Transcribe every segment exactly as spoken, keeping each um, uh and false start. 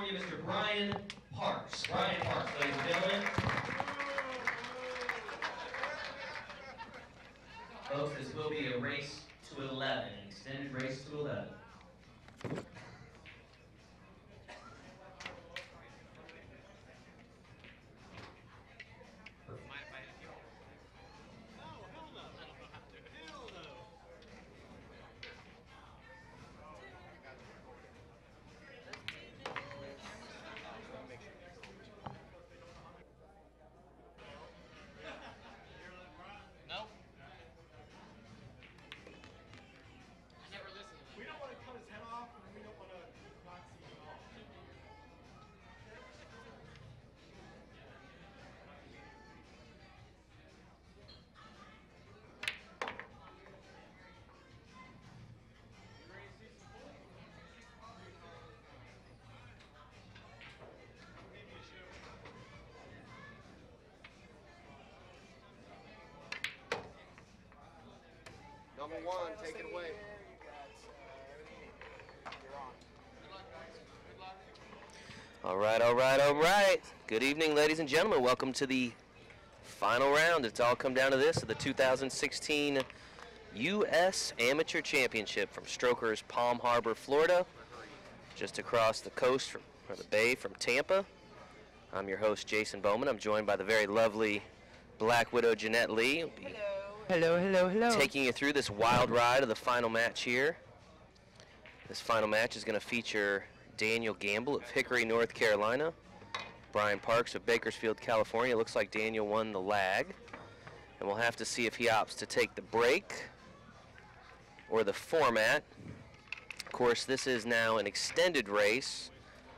California, Mister Brian Parks. Brian Parks, ladies and gentlemen. Folks, this will be a race to eleven, an extended race to eleven. We don't want to cut his head off, and we don't want to not see it all. You ready to see some pool? Maybe a show. Number one, take it away. All right, all right, all right. Good evening, ladies and gentlemen. Welcome to the final round. It's all come down to this, the two thousand sixteen U S Amateur Championship from Strokers Palm Harbor, Florida, just across the coast from, or the bay from Tampa. I'm your host, Jason Bowman. I'm joined by the very lovely Black Widow, Jeanette Lee. Hello. Hello, hello, hello. Taking you through this wild ride of the final match here. This final match is going to feature Daniel Gambill of Hickory, North Carolina. Brian Parks of Bakersfield, California. Looks like Daniel won the lag. And we'll have to see if he opts to take the break or the format. Of course, this is now an extended race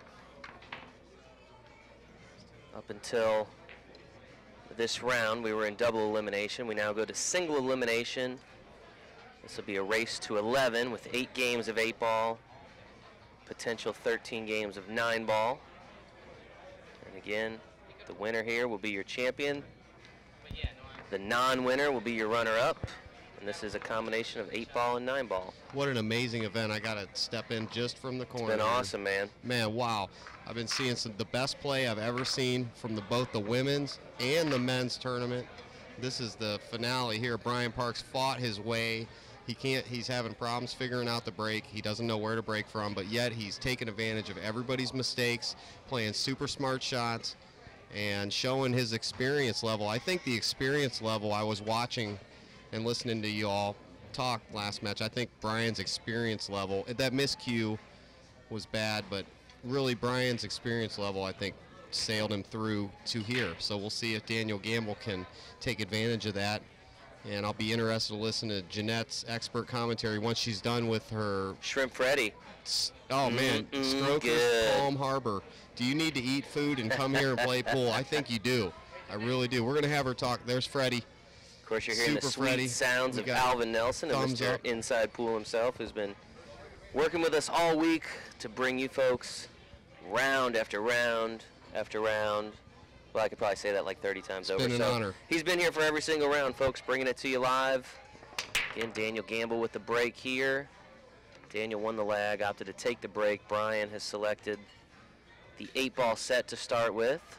up until this round. We were in double elimination. We now go to single elimination. This will be a race to eleven with eight games of eight ball, potential thirteen games of nine ball. And again, the winner here will be your champion. The non-winner will be your runner-up. And this is a combination of eight ball and nine ball. What an amazing event. I got to step in just from the corner. It's been awesome, man. Man, wow. I've been seeing some the best play I've ever seen from the, both the women's and the men's tournament. This is the finale here. Brian Parks fought his way. He can't, he's having problems figuring out the break. He doesn't know where to break from, but yet he's taking advantage of everybody's mistakes, playing super smart shots, and showing his experience level. I think the experience level, I was watching and listening to you all talk last match, I think Brian's experience level, that miscue was bad, but really Brian's experience level, I think, sailed him through to here. So we'll see if Daniel Gambill can take advantage of that. And I'll be interested to listen to Jeanette's expert commentary once she's done with her Shrimp Freddy. Oh man, Mm-mm, Strokers good. Palm Harbor. Do you need to eat food and come here and play pool? I think you do. I really do. We're gonna have her talk. There's Freddie. Of course, you're hearing Super the sweet Freddy. sounds We of got Alvin Nelson and thumbs Mister up. Inside Pool himself, who's been working with us all week to bring you folks round after round after round. Well, I could probably say that like thirty times It's over. been an so honor. He's been here for every single round, folks, bringing it to you live. Again, Daniel Gambill with the break here. Daniel won the lag, opted to take the break. Brian has selected the eight ball set to start with.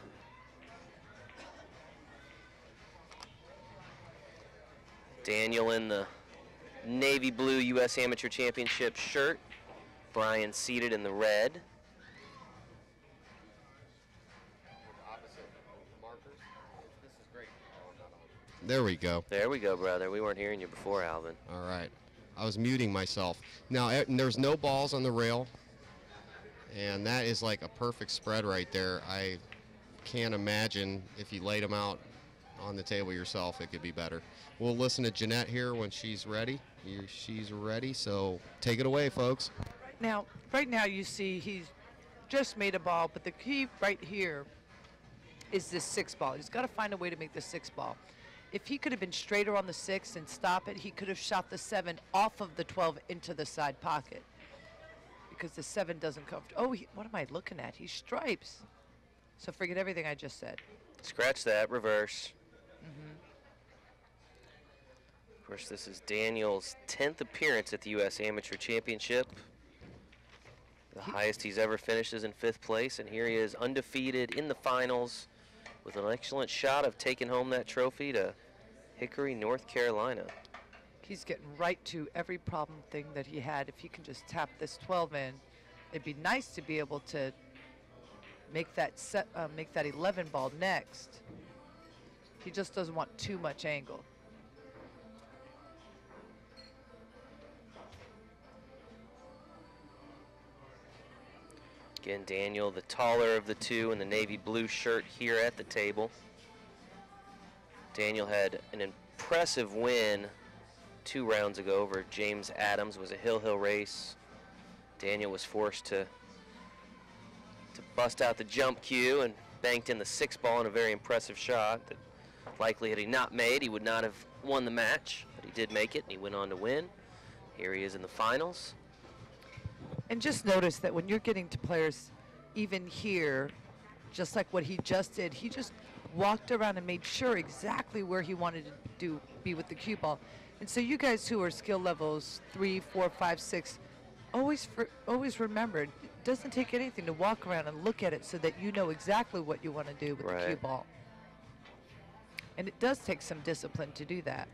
Daniel in the navy blue U S Amateur Championship shirt. Brian seated in the red. There we go. There we go, brother. We weren't hearing you before, Alvin. All right. I was muting myself. Now, eh, there's no balls on the rail, and that is like a perfect spread right there. I can't imagine if you laid them out on the table yourself, it could be better. We'll listen to Jeanette here when she's ready. You- She's ready, so take it away, folks. Now, right now you see he's just made a ball, but the key right here is this six ball. He's got to find a way to make the six ball. If he could have been straighter on the six and stop it, he could have shot the seven off of the twelve into the side pocket, because the seven doesn't come. Oh, he, what am I looking at? He stripes. So forget everything I just said. Scratch that, reverse. Mm-hmm. Of course, this is Daniel's tenth appearance at the U S Amateur Championship. The highest he's ever finished is in fifth place, and here he is undefeated in the finals with an excellent shot of taking home that trophy to Hickory, North Carolina. He's getting right to every problem thing that he had. If he can just tap this twelve in, it'd be nice to be able to make that set, uh, make that eleven ball next. He just doesn't want too much angle. Again, Daniel, the taller of the two in the navy blue shirt here at the table. Daniel had an impressive win two rounds ago over James Adams. It was a hill-hill race. Daniel was forced to, to bust out the jump cue and banked in the six ball in a very impressive shot that likely had he not made, he would not have won the match, but he did make it and he went on to win. Here he is in the finals. And just notice that when you're getting to players even here, just like what he just did, he just walked around and made sure exactly where he wanted to do be with the cue ball. And so you guys who are skill levels three, four, five, six, always for, always remember, it doesn't take anything to walk around and look at it so that you know exactly what you want to do with Right. the cue ball. And it does take some discipline to do that.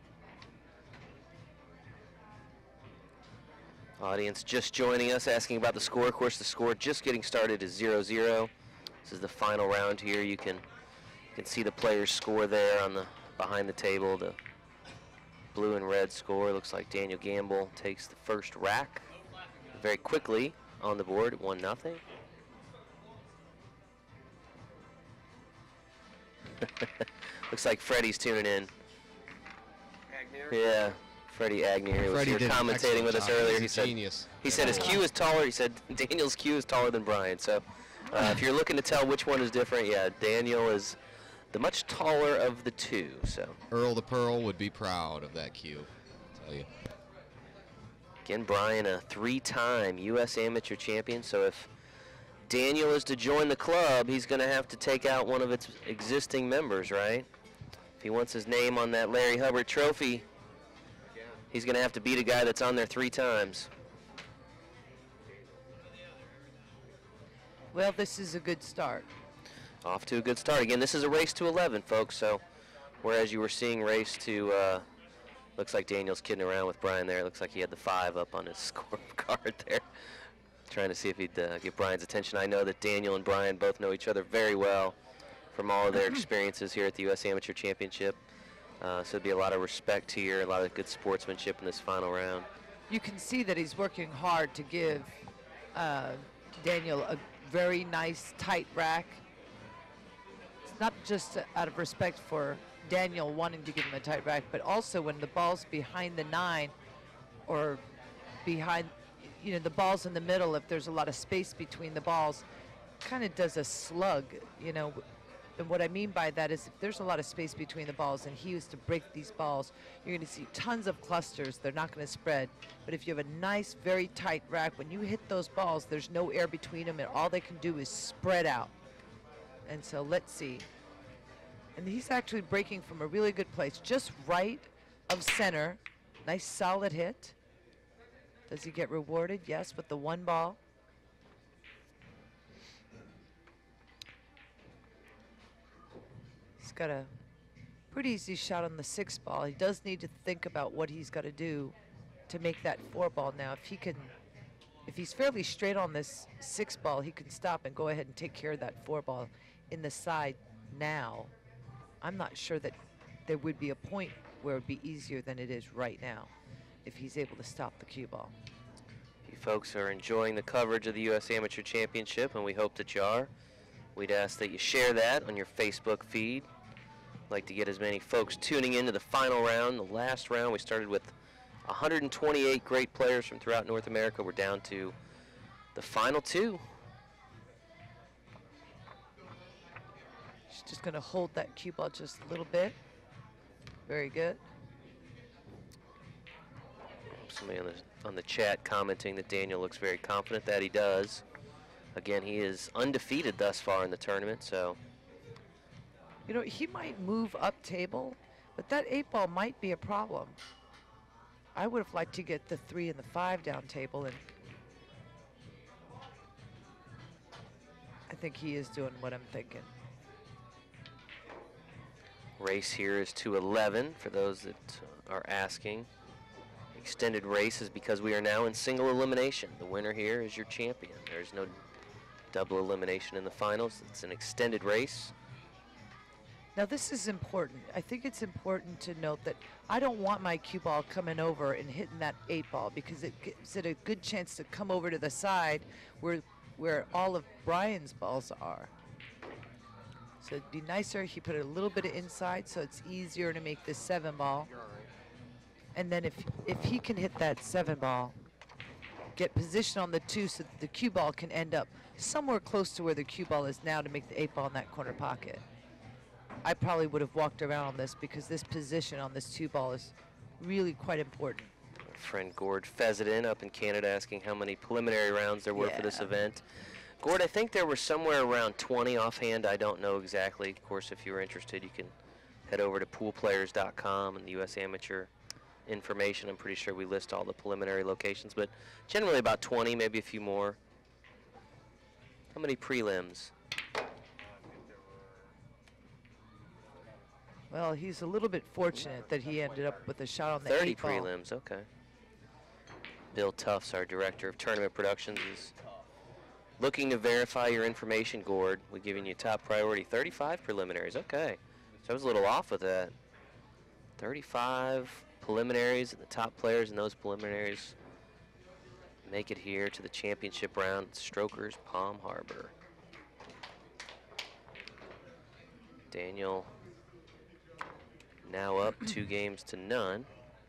Audience just joining us, asking about the score. Of course, the score just getting started is zero zero. This is the final round here. You can you can see the players' score there on the behind the table. The blue and red score looks like Daniel Gambill takes the first rack very quickly on the board, one nothing. Looks like Freddie's tuning in. Yeah. Freddie Agnew here was Freddie here did an commentating excellent with us job. earlier. He's He a said genius. he said his cue is taller. He said Daniel's cue is taller than Brian. So uh, if you're looking to tell which one is different, yeah, Daniel is the much taller of the two. So Earl the Pearl would be proud of that cue, I'll tell you. again, Brian, a three-time U S amateur champion. So if Daniel is to join the club, he's going to have to take out one of its existing members, right? If he wants his name on that Larry Hubbard trophy, he's going to have to beat a guy that's on there three times. Well, this is a good start. Off to a good start. Again, this is a race to eleven, folks. So whereas you were seeing race to, uh, looks like Daniel's kidding around with Brian there. It looks like he had the five up on his scorecard there. Trying to see if he'd uh, get Brian's attention. I know that Daniel and Brian both know each other very well from all of their experiences here at the U S Amateur Championship. Uh, so there'd be a lot of respect here, a lot of good sportsmanship in this final round. You can see that he's working hard to give uh, Daniel a very nice tight rack. It's not just out of respect for Daniel wanting to give him a tight rack, but also when the ball's behind the nine or behind, you know, the ball's in the middle, if there's a lot of space between the balls, kind of does a slug, you know. And what I mean by that is if there's a lot of space between the balls and he used to break these balls, you're going to see tons of clusters. They're not going to spread. But if you have a nice, very tight rack, when you hit those balls, there's no air between them, and all they can do is spread out. And so let's see. And he's actually breaking from a really good place, just right of center. Nice, solid hit. Does he get rewarded? Yes, with the one ball. He's got a pretty easy shot on the six ball. He does need to think about what he's got to do to make that four ball now. If he can, if he's fairly straight on this six ball, he can stop and go ahead and take care of that four ball in the side now. I'm not sure that there would be a point where it would be easier than it is right now if he's able to stop the cue ball. You folks are enjoying the coverage of the U S Amateur Championship, and we hope that you are. We'd ask that you share that on your Facebook feed. Like to get as many folks tuning into the final round. The last round, we started with one hundred twenty-eight great players from throughout North America. We're down to the final two. She's just going to hold that cue ball just a little bit. Very good. Somebody on the, on the chat commenting that Daniel looks very confident that he does. Again, he is undefeated thus far in the tournament, so. You know, he might move up table, but that eight ball might be a problem. I would have liked to get the three and the five down table, and I think he is doing what I'm thinking. Race here is to eleven for those that are asking. Extended race is because we are now in single elimination. The winner here is your champion. There's no double elimination in the finals. It's an extended race. Now this is important. I think it's important to note that I don't want my cue ball coming over and hitting that eight ball because it gives it a good chance to come over to the side where where all of Brian's balls are. So it'd be nicer if he put a little bit of inside so it's easier to make this seven ball. And then if if he can hit that seven ball, get position on the two so that the cue ball can end up somewhere close to where the cue ball is now to make the eight ball in that corner pocket. I probably would have walked around on this because this position on this two ball is really quite important. Our friend Gord Fezidin up in Canada asking how many preliminary rounds there were Yeah. for this event. Gord, I think there were somewhere around twenty offhand. I don't know exactly. Of course, if you're interested, you can head over to pool players dot com and the U S Amateur information. I'm pretty sure we list all the preliminary locations, but generally about twenty, maybe a few more. How many prelims? Well, he's a little bit fortunate that he ended up with a shot on the thirty eight ball. prelims, okay. Bill Tufts, our director of tournament productions, is looking to verify your information, Gord. We're giving you top priority. thirty-five preliminaries, okay. So I was a little off with that. thirty-five preliminaries, and the top players in those preliminaries make it here to the championship round at Strokers Palm Harbor. Daniel now up two games to none.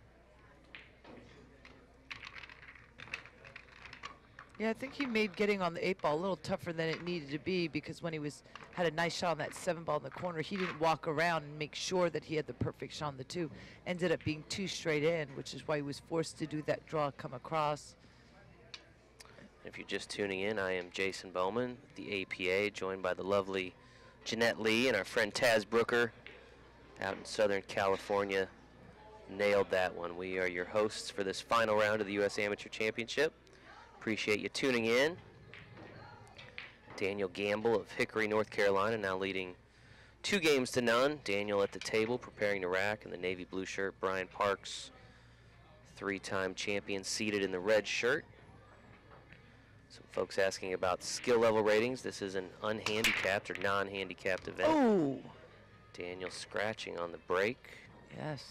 Yeah, I think he made getting on the eight ball a little tougher than it needed to be because when he was had a nice shot on that seven ball in the corner, he didn't walk around and make sure that he had the perfect shot on the two. Ended up being two straight in, which is why he was forced to do that draw come across. If you're just tuning in, I am Jason Bowman, the A P A, joined by the lovely Jeanette Lee and our friend Taz Brooker out in Southern California. Nailed that one. We are your hosts for this final round of the U S Amateur Championship. Appreciate you tuning in. Daniel Gambill of Hickory, North Carolina, now leading two games to none. Daniel at the table preparing to rack in the navy blue shirt. Brian Parks, three-time champion, seated in the red shirt. Some folks asking about skill level ratings. This is an unhandicapped or non-handicapped event. Oh, Daniel scratching on the break. yes.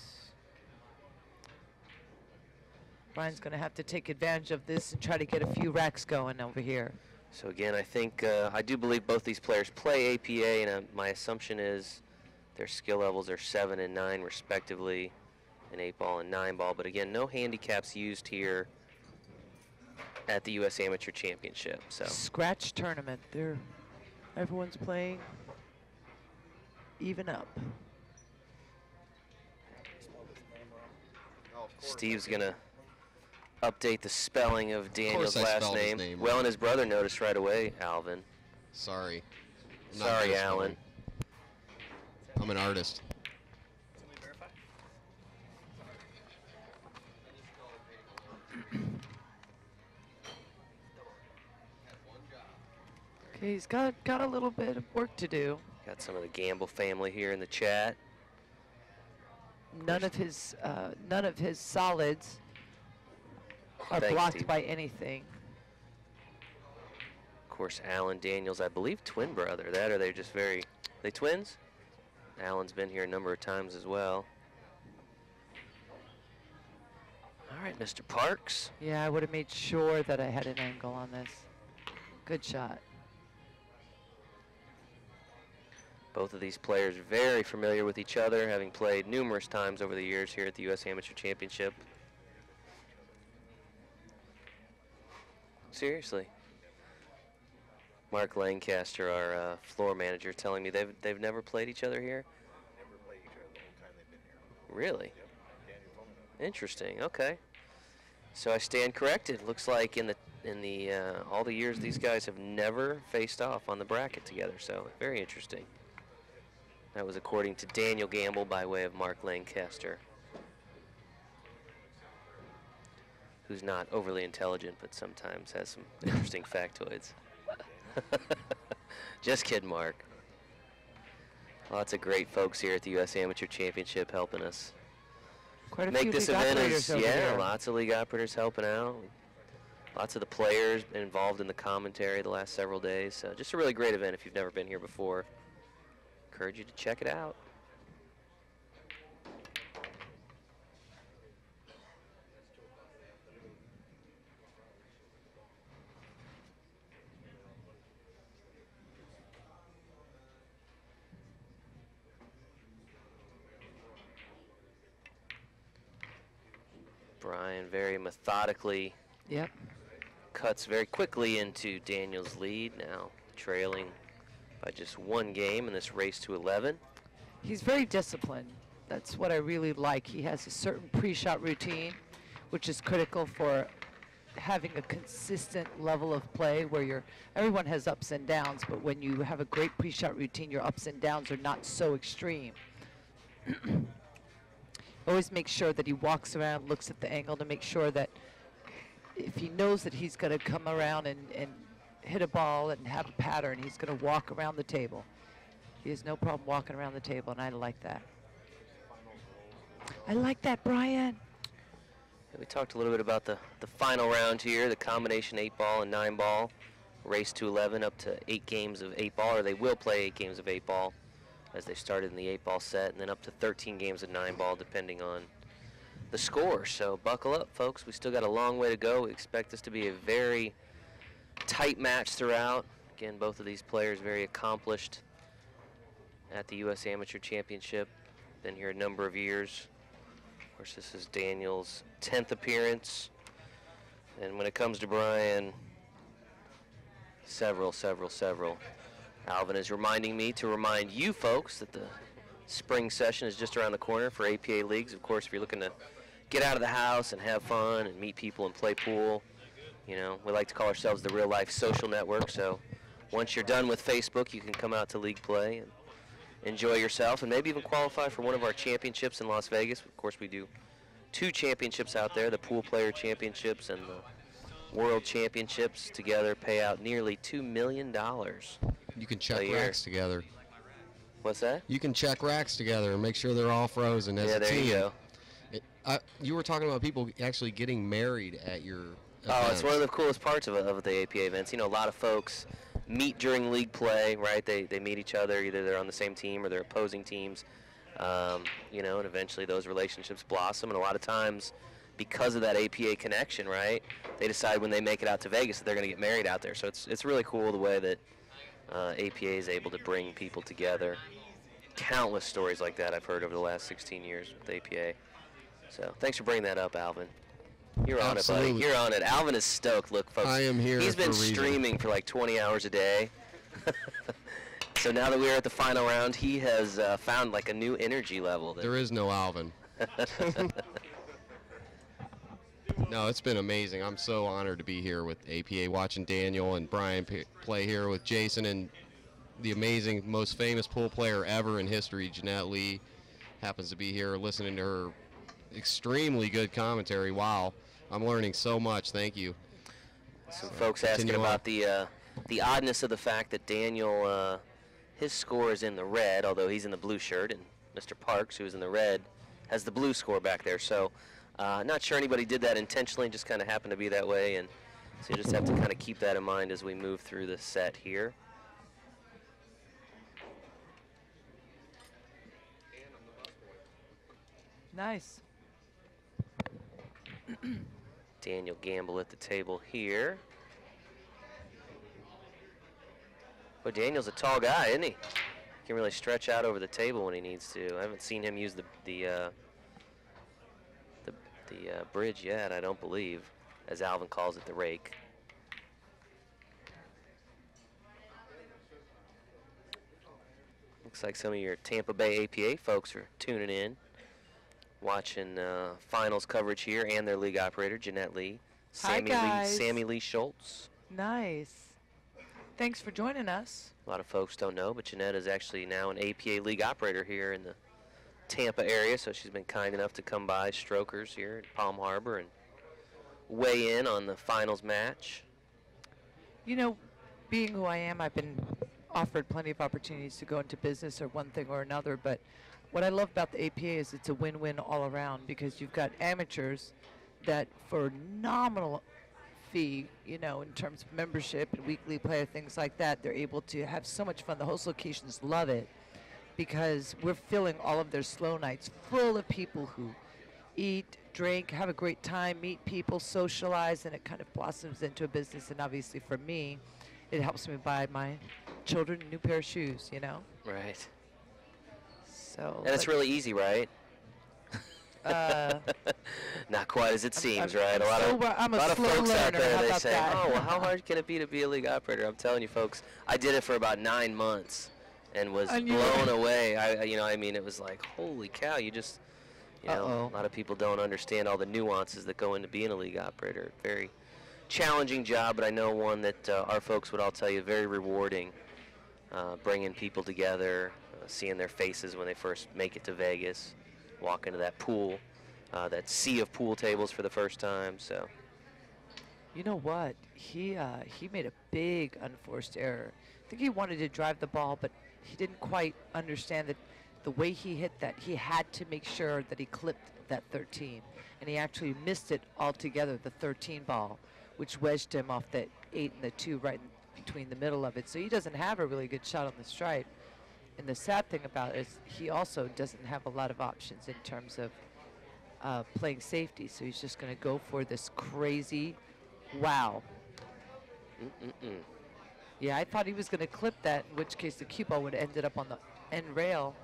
Brian's going to have to take advantage of this and try to get a few racks going over here. So again, I think, uh, I do believe both these players play A P A, and uh, my assumption is their skill levels are seven and nine respectively, an eight ball and nine ball. But again, no handicaps used here at the U S Amateur Championship. So Scratch tournament. There, everyone's playing even up. Steve's gonna update the spelling of Daniel's I last spelled his name. name Well, wrong. and his brother noticed right away, Alvin. Sorry. I'm not Sorry, good at Alan. spelling. I'm an artist. Okay, he's got got a little bit of work to do. Got some of the Gambill family here in the chat. None of his uh, none of his solids are Thanks, blocked Steve. by anything. Of course, Alan Daniels, I believe twin brother. That or they're just very, they twins? Alan's been here a number of times as well. All right, Mister Parks. Yeah, I would have made sure that I had an angle on this. Good shot. Both of these players very familiar with each other, having played numerous times over the years here at the U S Amateur Championship. Seriously. Mark Lancaster, our uh, floor manager, telling me they've they've never played each other here. Never played each other the whole time they've been here. Really? Yep. Daniel told me that. Interesting. Okay. So I stand corrected. Looks like in the in the uh, all the years these guys have never faced off on the bracket together. So very interesting. That was according to Daniel Gambill by way of Mark Lancaster, who's not overly intelligent but sometimes has some interesting factoids. Just kidding, Mark. Lots of great folks here at the U S Amateur Championship helping us Quite a make few this league event operators as, over yeah, here. lots of league operators helping out. Lots of the players involved in the commentary the last several days. So just a really great event if you've never been here before. Encourage you to check it out. Brian very methodically Yep. cuts very quickly into Daniel's lead, now trailing by just one game in this race to eleven. He's very disciplined. That's what I really like. He has a certain pre-shot routine, which is critical for having a consistent level of play where you're, everyone has ups and downs, but when you have a great pre-shot routine, your ups and downs are not so extreme. Always make sure that he walks around, looks at the angle to make sure that if he knows that he's going to come around and, and hit a ball and have a pattern, he's going to walk around the table. He has no problem walking around the table, and I like that. I like that, Brian. We talked a little bit about the, the final round here, the combination eight ball and nine ball, race to eleven, up to eight games of eight ball, or they will play eight games of eight ball as they started in the eight ball set, and then up to thirteen games of nine ball depending on the score. So buckle up, folks. We still got a long way to go. We expect this to be a very tight match throughout. Again, both of these players very accomplished at the U S Amateur Championship. Been here a number of years. Of course, this is Daniel's tenth appearance. And when it comes to Brian, several, several, several. Alvin is reminding me to remind you folks that the spring session is just around the corner for A P A leagues. Of course, if you're looking to get out of the house and have fun and meet people and play pool, you know, we like to call ourselves the real life social network. So once you're done with Facebook, you can come out to league play and enjoy yourself and maybe even qualify for one of our championships in Las Vegas. Of course, we do two championships out there, the Pool Player Championships and the World Championships together pay out nearly two million dollars. You can check a year. racks together. What's that? You can check racks together and make sure they're all frozen as Yeah, a there team. you go. It, I, you were talking about people actually getting married at your Oh, it's one of events. the coolest parts of, of the A P A events. You know, a lot of folks meet during league play, right? They, they meet each other, either they're on the same team or they're opposing teams, um, you know, and eventually those relationships blossom. And a lot of times, because of that A P A connection, right, they decide when they make it out to Vegas that they're going to get married out there. So it's, it's really cool the way that uh, A P A is able to bring people together. Countless stories like that I've heard over the last sixteen years with A P A. So thanks for bringing that up, Alvin. You're on it, buddy. Absolutely. You're on it. Alvin is stoked. Look, folks. I am here He's been for a reason. streaming for like twenty hours a day. So now that we're at the final round, he has uh, found like a new energy level. That There is no Alvin. No, it's been amazing. I'm so honored to be here with A P A, watching Daniel and Brian p play here with Jason and the amazing, most famous pool player ever in history, Jeanette Lee, happens to be here listening to her extremely good commentary. Wow, I'm learning so much. Thank you. Some So, folks asking continue on. about the uh, the oddness of the fact that Daniel, uh, his score is in the red, although he's in the blue shirt, and Mister Parks, who's in the red, has the blue score back there. So uh, not sure anybody did that intentionally, just kind of happened to be that way, and so you just have to kind of keep that in mind as we move through the set here. Nice. Daniel Gambill at the table here. But Daniel's a tall guy, isn't he? Can really stretch out over the table when he needs to. I haven't seen him use the the uh, the, the uh, bridge yet, I don't believe, as Alvin calls it, the rake. Looks like some of your Tampa Bay A P A folks are tuning in, watching uh, finals coverage here, and their league operator, Jeanette Lee. Hi, Sammy guys. Lee, Sammy Lee Schultz. Nice. Thanks for joining us. A lot of folks don't know, but Jeanette is actually now an A P A league operator here in the Tampa area, so she's been kind enough to come by Strokers here at Palm Harbor and weigh in on the finals match. You know, being who I am, I've been offered plenty of opportunities to go into business or one thing or another, but what I love about the A P A is it's a win-win all around, because you've got amateurs that for nominal fee, you know, in terms of membership and weekly play, things like that, they're able to have so much fun. The host locations love it because we're filling all of their slow nights full of people who eat, drink, have a great time, meet people, socialize, and it kind of blossoms into a business. And obviously for me, it helps me buy my children a new pair of shoes, you know? Right. So. And it's really easy, right? Uh, Not quite as it seems, I'm, right? I'm a lot so, of, I'm a lot of slow folks out learner. there, How they about say, that? oh, well, how hard can it be to be a league operator? I'm telling you, folks, I did it for about nine months and was And you- blown away. I, you know, I mean, it was like, holy cow, you just, you know, Uh-oh. a lot of people don't understand all the nuances that go into being a league operator. Very challenging job, but I know one that uh, our folks would all tell you very rewarding, uh, bringing people together, uh, seeing their faces when they first make it to Vegas, walk into that pool. Uh, that sea of pool tables for the first time. So You know what? He uh, he made a big unforced error. I think he wanted to drive the ball, but he didn't quite understand that the way he hit that, he had to make sure that he clipped that thirteen. And he actually missed it altogether, the thirteen ball, which wedged him off the eight and the two right in between the middle of it. So he doesn't have a really good shot on the stripe. And the sad thing about it is he also doesn't have a lot of options in terms of Uh, playing safety, so he's just going to go for this crazy wow. Mm-mm-mm. Yeah, I thought he was going to clip that, in which case the cue ball would have ended up on the end rail.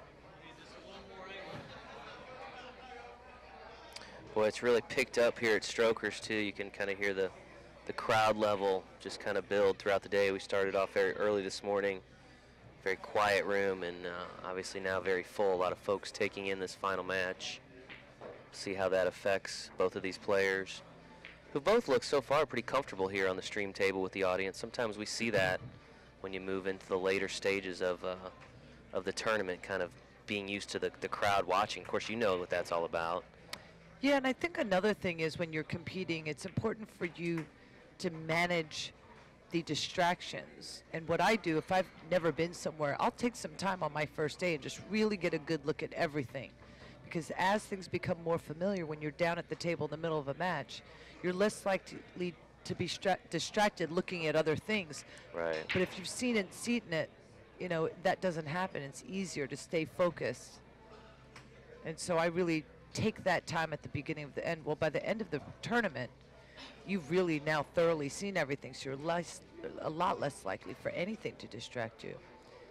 Boy, it's really picked up here at Strokers too. You can kind of hear the the crowd level just kind of build throughout the day. We started off very early this morning, very quiet room, and uh, obviously now very full. A lot of folks taking in this final match. See how that affects both of these players, who both look so far pretty comfortable here on the stream table with the audience. Sometimes we see that when you move into the later stages of uh, of the tournament, kind of being used to the, the crowd watching. Of course, you know what that's all about. Yeah, and I think another thing is when you're competing, it's important for you to manage the distractions. And what I do, if I've never been somewhere, I'll take some time on my first day and just really get a good look at everything. Because as things become more familiar, when you're down at the table in the middle of a match, you're less likely to be distracted looking at other things. Right. But if you've seen it, seen it, you know, that doesn't happen. It's easier to stay focused. And so I really take that time at the beginning of the end. Well, by the end of the tournament, you've really now thoroughly seen everything, so you're less, a lot less likely for anything to distract you.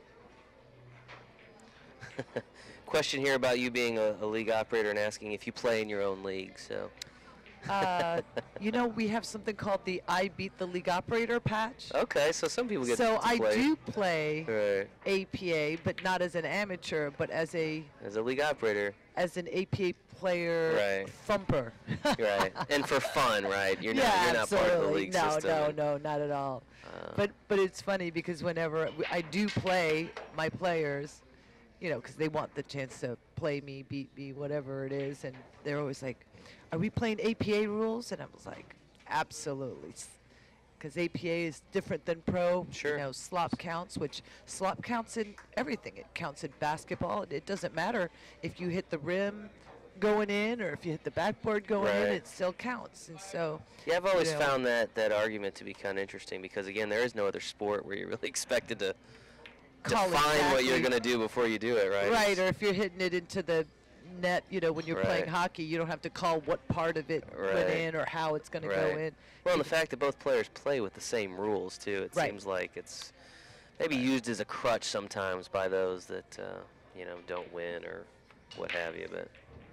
Question here about you being a, a league operator and asking if you play in your own league. So, Uh, you know, we have something called the I Beat the League Operator patch. okay, so some people get So to I play do play right. A P A, but not as an amateur, but as a as a league operator. as an A P A player Right. thumper. Right, and for fun, right? You're yeah, not, you're not absolutely. part of the league no, system. no, and, no, not at all. uh, But but it's funny because whenever w- I do play my players, you know, because they want the chance to play me, beat me, whatever it is, and they're always like, "Are we playing A P A rules?" And I was like, "Absolutely." Because A P A is different than pro. Sure. You know, slop counts, which slop counts in everything. It counts in basketball. It, it doesn't matter if you hit the rim going in or if you hit the backboard going in, Right. it still counts. And so, yeah, I've always you know, found that, that argument to be kind of interesting because, again, there is no other sport where you're really expected to call define what you're exactly- going to do before you do it, right? Right, It's- or if you're hitting it into the net, you know, when you're playing Right. hockey, you don't have to call what part of it went Right. in or how it's going to go Right. in. Well, and You the fact that both players play with the same rules, too, it Right. seems like it's maybe used as a crutch sometimes by those that, uh, you know, don't win or what have you. But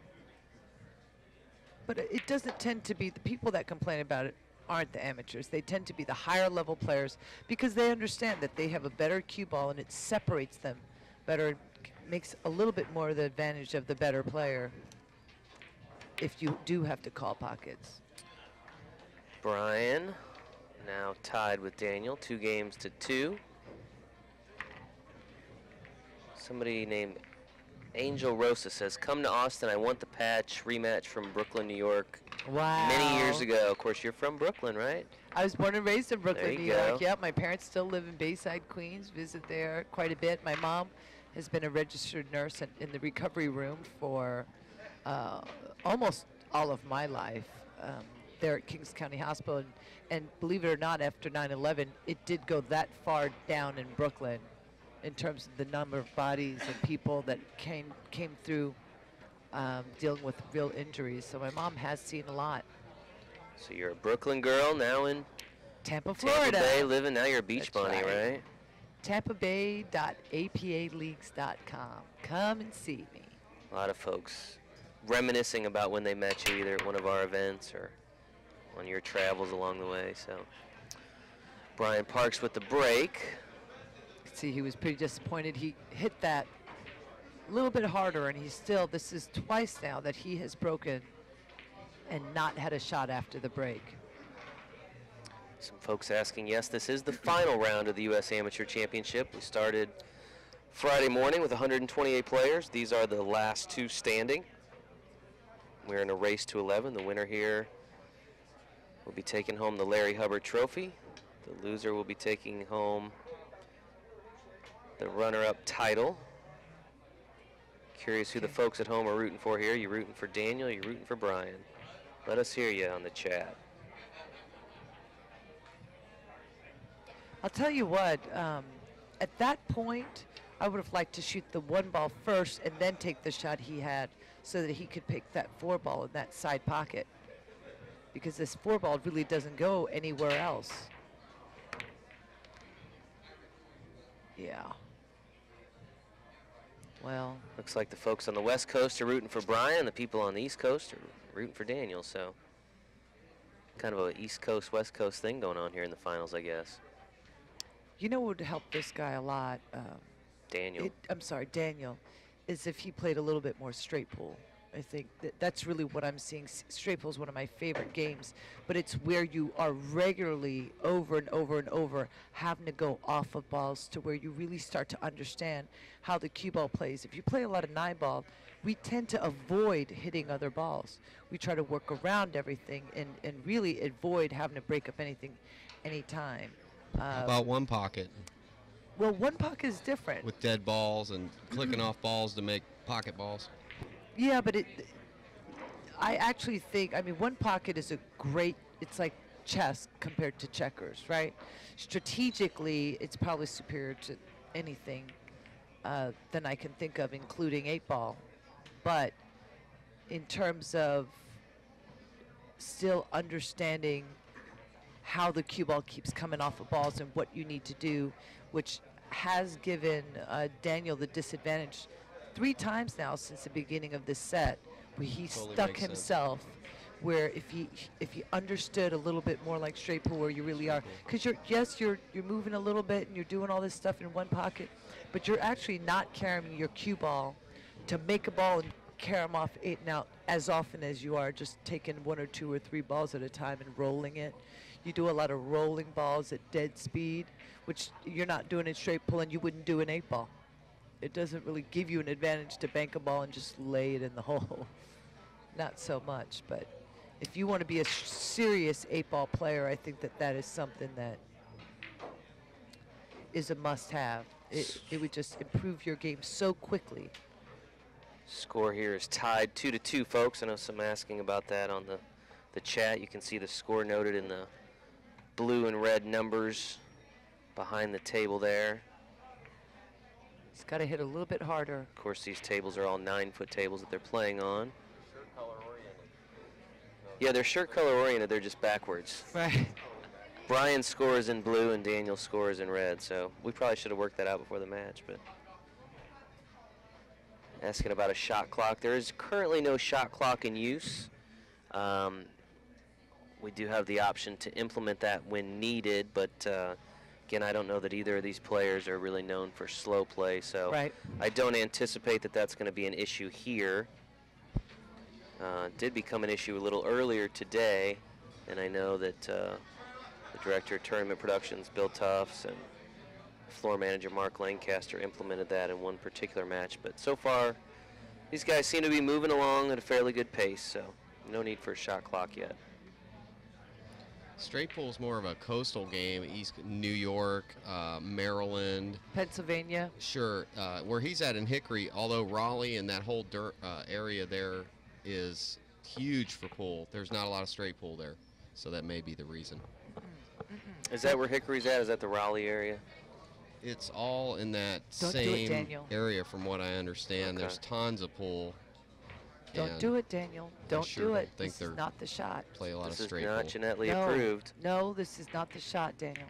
But it it doesn't tend to be the people that complain about it aren't the amateurs. They tend to be the higher level players because they understand that they have a better cue ball and it separates them better, it makes a little bit more of the advantage of the better player if you do have to call pockets. Brian now tied with Daniel, two games to two. Somebody named Angel Rosa says, come to Austin, I want the patch rematch from Brooklyn, New York. Wow. many years ago. Of course, you're from Brooklyn, right? I was born and raised in Brooklyn, you New York. go. Yep, my parents still live in Bayside, Queens, visit there quite a bit. My mom has been a registered nurse in, in the recovery room for uh, almost all of my life um, there at Kings County Hospital. And, and believe it or not, after nine eleven, it did go that far down in Brooklyn in terms of the number of bodies and people that came, came through um, dealing with real injuries. So my mom has seen a lot. So you're a Brooklyn girl now in Tampa, Tampa Florida. Bay, living. Now you're a beach That's bunny, right. right? Tampa Bay dot A P A leagues dot com. Come and see me. A lot of folks reminiscing about when they met you, either at one of our events or on your travels along the way. So Brian Parks with the break. See, he was pretty disappointed. He hit that a little bit harder, and he's still, this is twice now that he has broken and not had a shot after the break. Some folks asking, yes, this is the final round of the U S Amateur Championship. We started Friday morning with one hundred twenty-eight players. These are the last two standing. We're in a race to eleven. The winner here will be taking home the Larry Hubbard Trophy. The loser will be taking home the runner-up title. Curious who the folks at home are rooting for here. You rooting for Daniel? You rooting for Brian? Let us hear you on the chat. I'll tell you what, um, at that point, I would have liked to shoot the one ball first and then take the shot he had so that he could pick that four ball in that side pocket. Because this four ball really doesn't go anywhere else. Yeah. Well. Looks like the folks on the West Coast are rooting for Brian. The people on the East Coast are rooting for Daniel. So kind of a East Coast, West Coast thing going on here in the finals, I guess. You know what would help this guy a lot? Um, Daniel. It, I'm sorry, Daniel, is if he played a little bit more straight pool. I think that that's really what I'm seeing. S- Straight pool is one of my favorite games, but it's where you are regularly over and over and over having to go off of balls to where you really start to understand how the cue ball plays. If you play a lot of nine ball, we tend to avoid hitting other balls. We try to work around everything and, and really avoid having to break up anything anytime. Uh, How about one pocket well, one pocket is different. with dead balls and clicking off balls to make pocket balls? Yeah, but it, I actually think, I mean, one pocket is a great, it's like chess compared to checkers, right? Strategically, it's probably superior to anything uh, than I can think of, including eight ball. But in terms of still understanding how the cue ball keeps coming off of balls and what you need to do, which has given uh, Daniel the disadvantage three times now since the beginning of this set, where he Totally stuck makes sense. himself. Where if he if he understood a little bit more like straight pool, where you really are, because you're yes you're you're moving a little bit and you're doing all this stuff in one pocket, but you're actually not carrying your cue ball to make a ball and carry them off eight and out as often as you are just taking one or two or three balls at a time and rolling it. You do a lot of rolling balls at dead speed, which you're not doing in straight pull, and you wouldn't do an eight ball. It doesn't really give you an advantage to bank a ball and just lay it in the hole. Not so much, but if you want to be a sh- serious eight ball player, I think that that is something that is a must-have. It, it would just improve your game so quickly. Score here is tied two to two, folks. I know some asking about that on the, the chat. You can see the score noted in the blue and red numbers behind the table there. He's got to hit a little bit harder. Of course, these tables are all nine-foot tables that they're playing on. Yeah, they're shirt color oriented. They're just backwards. Right. Brian's score is in blue and Daniel's score is in red, so we probably should have worked that out before the match. But asking about a shot clock. There is currently no shot clock in use. Um, we do have the option to implement that when needed, but uh, again, I don't know that either of these players are really known for slow play, so Right. I don't anticipate that that's going to be an issue here. Uh, did become an issue a little earlier today, and I know that uh, the director of tournament productions, Bill Tufts, and floor manager Mark Lancaster implemented that in one particular match. But so far, these guys seem to be moving along at a fairly good pace. So No need for a shot clock yet. Straight pool's more of a coastal game, East New York, uh, Maryland. Pennsylvania. Sure, uh, where he's at in Hickory, although Raleigh and that whole dirt, uh, area there is huge for pool, there's not a lot of straight pool there, so that may be the reason. Is that where Hickory's at? Is that the Raleigh area? It's all in that Don't do it, same Daniel. area from what I understand. Okay. There's tons of pool. Don't and do it, Daniel. Don't sure do don't it. think This they're- is not the shot. Play a lot This of is straight not pool. Jeanette no, approved. no, this is not the shot, Daniel.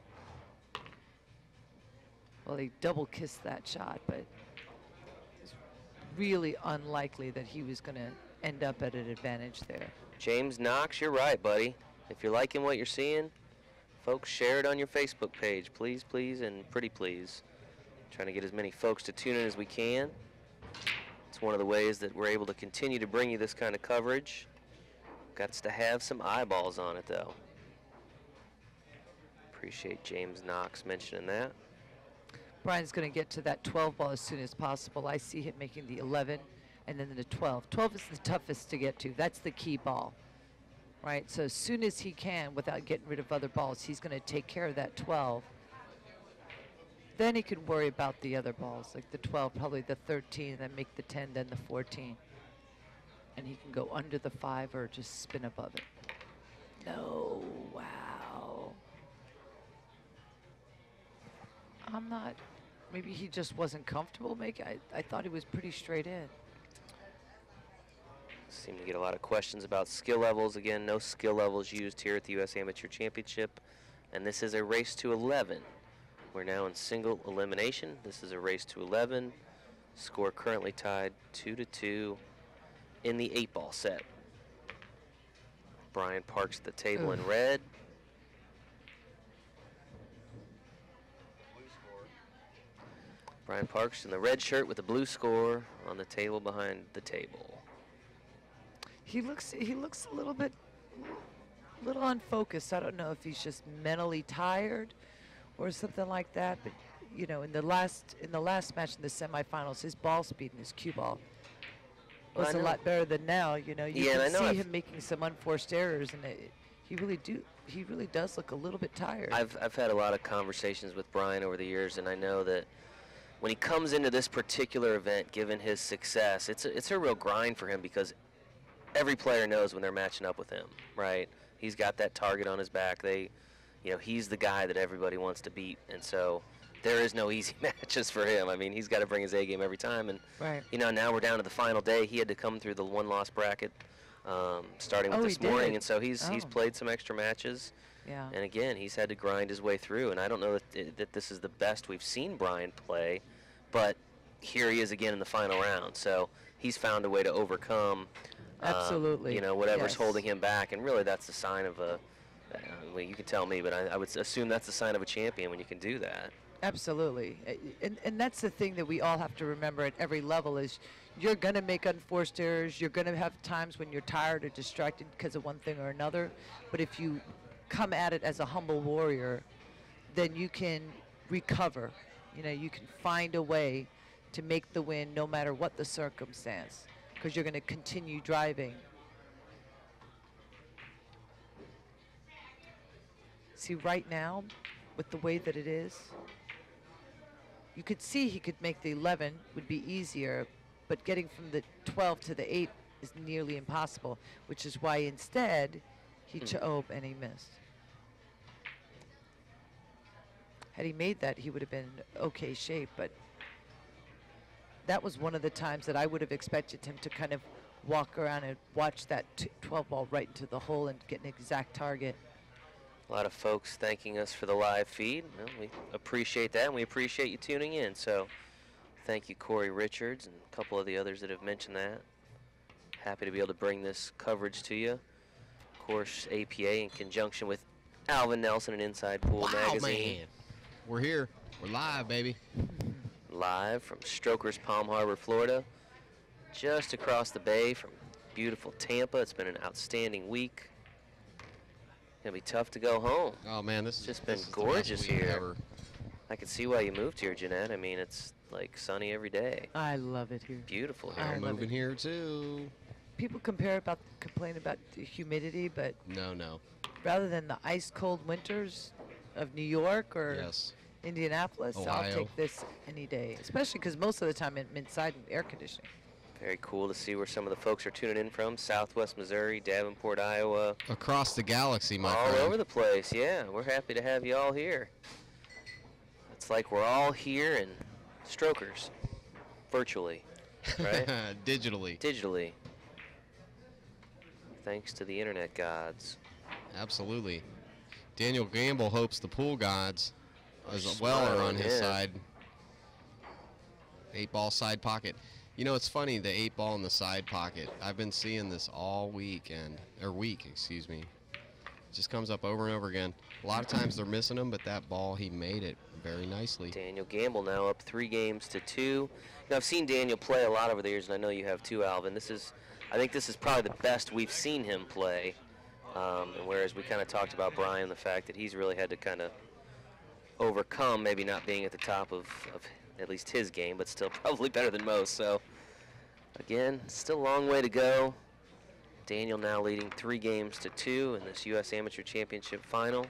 Well, he double kissed that shot, but it's really unlikely that he was going to end up at an advantage there. James Knox, you're right, buddy. If you're liking what you're seeing, folks, share it on your Facebook page, please, please, and pretty please. Trying to get as many folks to tune in as we can. It's one of the ways that we're able to continue to bring you this kind of coverage. Got to have some eyeballs on it, though. Appreciate James Knox mentioning that. Brian's going to get to that twelve ball as soon as possible. I see him making the eleven and then the twelve. twelve is the toughest to get to. That's the key ball, right? So as soon as he can, without getting rid of other balls, he's going to take care of that twelve. Then he can worry about the other balls, like the twelve, probably the thirteen, then make the ten, then the fourteen. And he can go under the five or just spin above it. No, wow. I'm not, maybe he just wasn't comfortable making, I, I thought he was pretty straight in. Seem to get a lot of questions about skill levels. Again, no skill levels used here at the U S Amateur Championship. And this is a race to eleven. We're now in single elimination. This is a race to eleven. Score currently tied two to two in the eight ball set. Brian parks the table in Oof. red. Brian Parks in the red shirt with the blue score on the table behind the table. He looks, he looks a little bit, little unfocused. I don't know if he's just mentally tired or something like that, but you know, in the last, in the last match in the semifinals, his ball speed and his cue ball Well, was I a know- lot better than now. You know, you Yeah, and I can know see I've- him making some unforced errors, and it, he really do, he really does look a little bit tired. I've, I've had a lot of conversations with Brian over the years, and I know that when he comes into this particular event, given his success, it's a, it's a real grind for him because every player knows when they're matching up with him, right? He's got that target on his back. They, you know, he's the guy that everybody wants to beat, and so there is no easy matches for him. I mean, he's got to bring his A game every time, and Right. you know, now we're down to the final day. He had to come through the one-loss bracket, um, starting with Oh, this he morning, did? and so he's he's Oh. played some extra matches. Yeah. And again, he's had to grind his way through, and I don't know that, that this is the best we've seen Brian play, but here he is again in the final round. So he's found a way to overcome, um, Absolutely. you know, whatever's Yes. holding him back, and really that's the sign of a. Uh, well, you can tell me, but I, I would s- assume that's the sign of a champion when you can do that. Absolutely. A- And, and that's the thing that we all have to remember at every level is you're going to make unforced errors. You're going to have times when you're tired or distracted because of one thing or another. But if you come at it as a humble warrior, then you can recover. You know, you can find a way to make the win no matter what the circumstance because you're going to continue driving. See, right now, with the way that it is, you could see he could make the eleven would be easier, but getting from the twelve to the eight is nearly impossible, which is why instead he chose and he missed. Had he made that, he would have been in okay shape, but that was one of the times that I would have expected him to kind of walk around and watch that t twelve ball right into the hole and get an exact target. A lot of folks thanking us for the live feed. Well, we appreciate that, and we appreciate you tuning in. So thank you, Corey Richards, and a couple of the others that have mentioned that. Happy to be able to bring this coverage to you. Of course, A P A in conjunction with Alvin Nelson and Inside Pool Wow, Magazine. man. We're here. We're live, baby. Live from Strokers Palm Harbor, Florida. Just across the bay from beautiful Tampa. It's been an outstanding week. Gonna be tough to go home. Oh, man, this is Just this been is the best gorgeous week here. ever. I can see why you moved here, Jeanette. I mean, it's like sunny every day. I love it here. Beautiful I here. I'm love moving it. here, too. people compare about complain about the humidity, but No, no. rather than the ice cold winters of New York or Yes. Indianapolis, I'll Ohio. take this any day, especially because most of the time I'm inside in air conditioning. Very cool to see where some of the folks are tuning in from. Southwest Missouri, Davenport, Iowa. Across the galaxy, my all friend. over the place, yeah. We're happy to have you all here. It's like we're all here in strokers, virtually, right? Digitally. Digitally. Thanks to the internet gods. Absolutely. Daniel Gambill hopes the pool gods Are as well are on smiling, his yeah. side. Eight ball side pocket. You know, it's funny, the eight ball in the side pocket. I've been seeing this all weekend, or week, excuse me. Just comes up over and over again. A lot of times they're missing him, but that ball, he made it very nicely. Daniel Gamble now up three games to two. Now, I've seen Daniel play a lot over the years, and I know you have too, Alvin. This is, I think this is probably the best we've seen him play. Um, and whereas we kind of talked about Brian, the fact that he's really had to kind of overcome maybe not being at the top of, of at least his game, but still probably better than most. So, again, still a long way to go. Daniel now leading three games to two in this U S Amateur Championship final.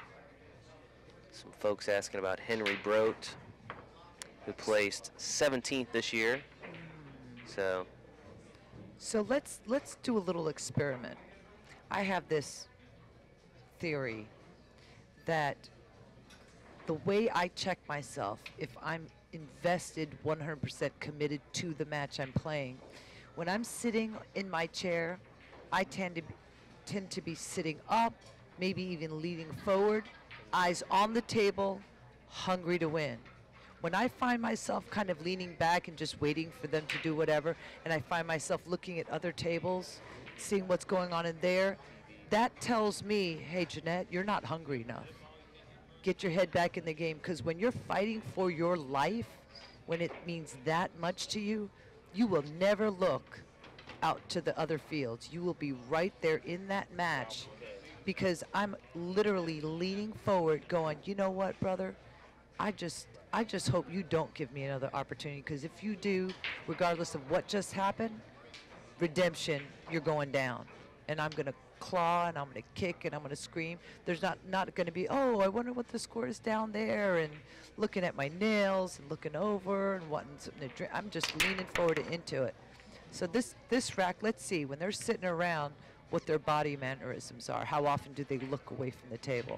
Some folks asking about Henry Brote, who placed seventeenth this year. So, So let's let's do a little experiment. I have this theory that the way I check myself, if I'm invested one hundred percent committed to the match I'm playing, when I'm sitting in my chair, I tend to be, tend to be sitting up, maybe even leaning forward, eyes on the table, hungry to win. When I find myself kind of leaning back and just waiting for them to do whatever, and I find myself looking at other tables, seeing what's going on in there, that tells me, hey, Jeanette, you're not hungry enough. Get your head back in the game, because when you're fighting for your life, when it means that much to you, you will never look out to the other fields. You will be right there in that match, because I'm literally leaning forward going, you know what, brother? I just I just hope you don't give me another opportunity, because if you do, regardless of what just happened, redemption, you're going down. And I'm going to claw, and I'm going to kick, and I'm going to scream. There's not, not going to be, oh, I wonder what the score is down there, and looking at my nails and looking over and wanting something to drink. I'm just leaning forward and into it. So this, this rack, let's see, when they're sitting around, what their body mannerisms are. How often do they look away from the table?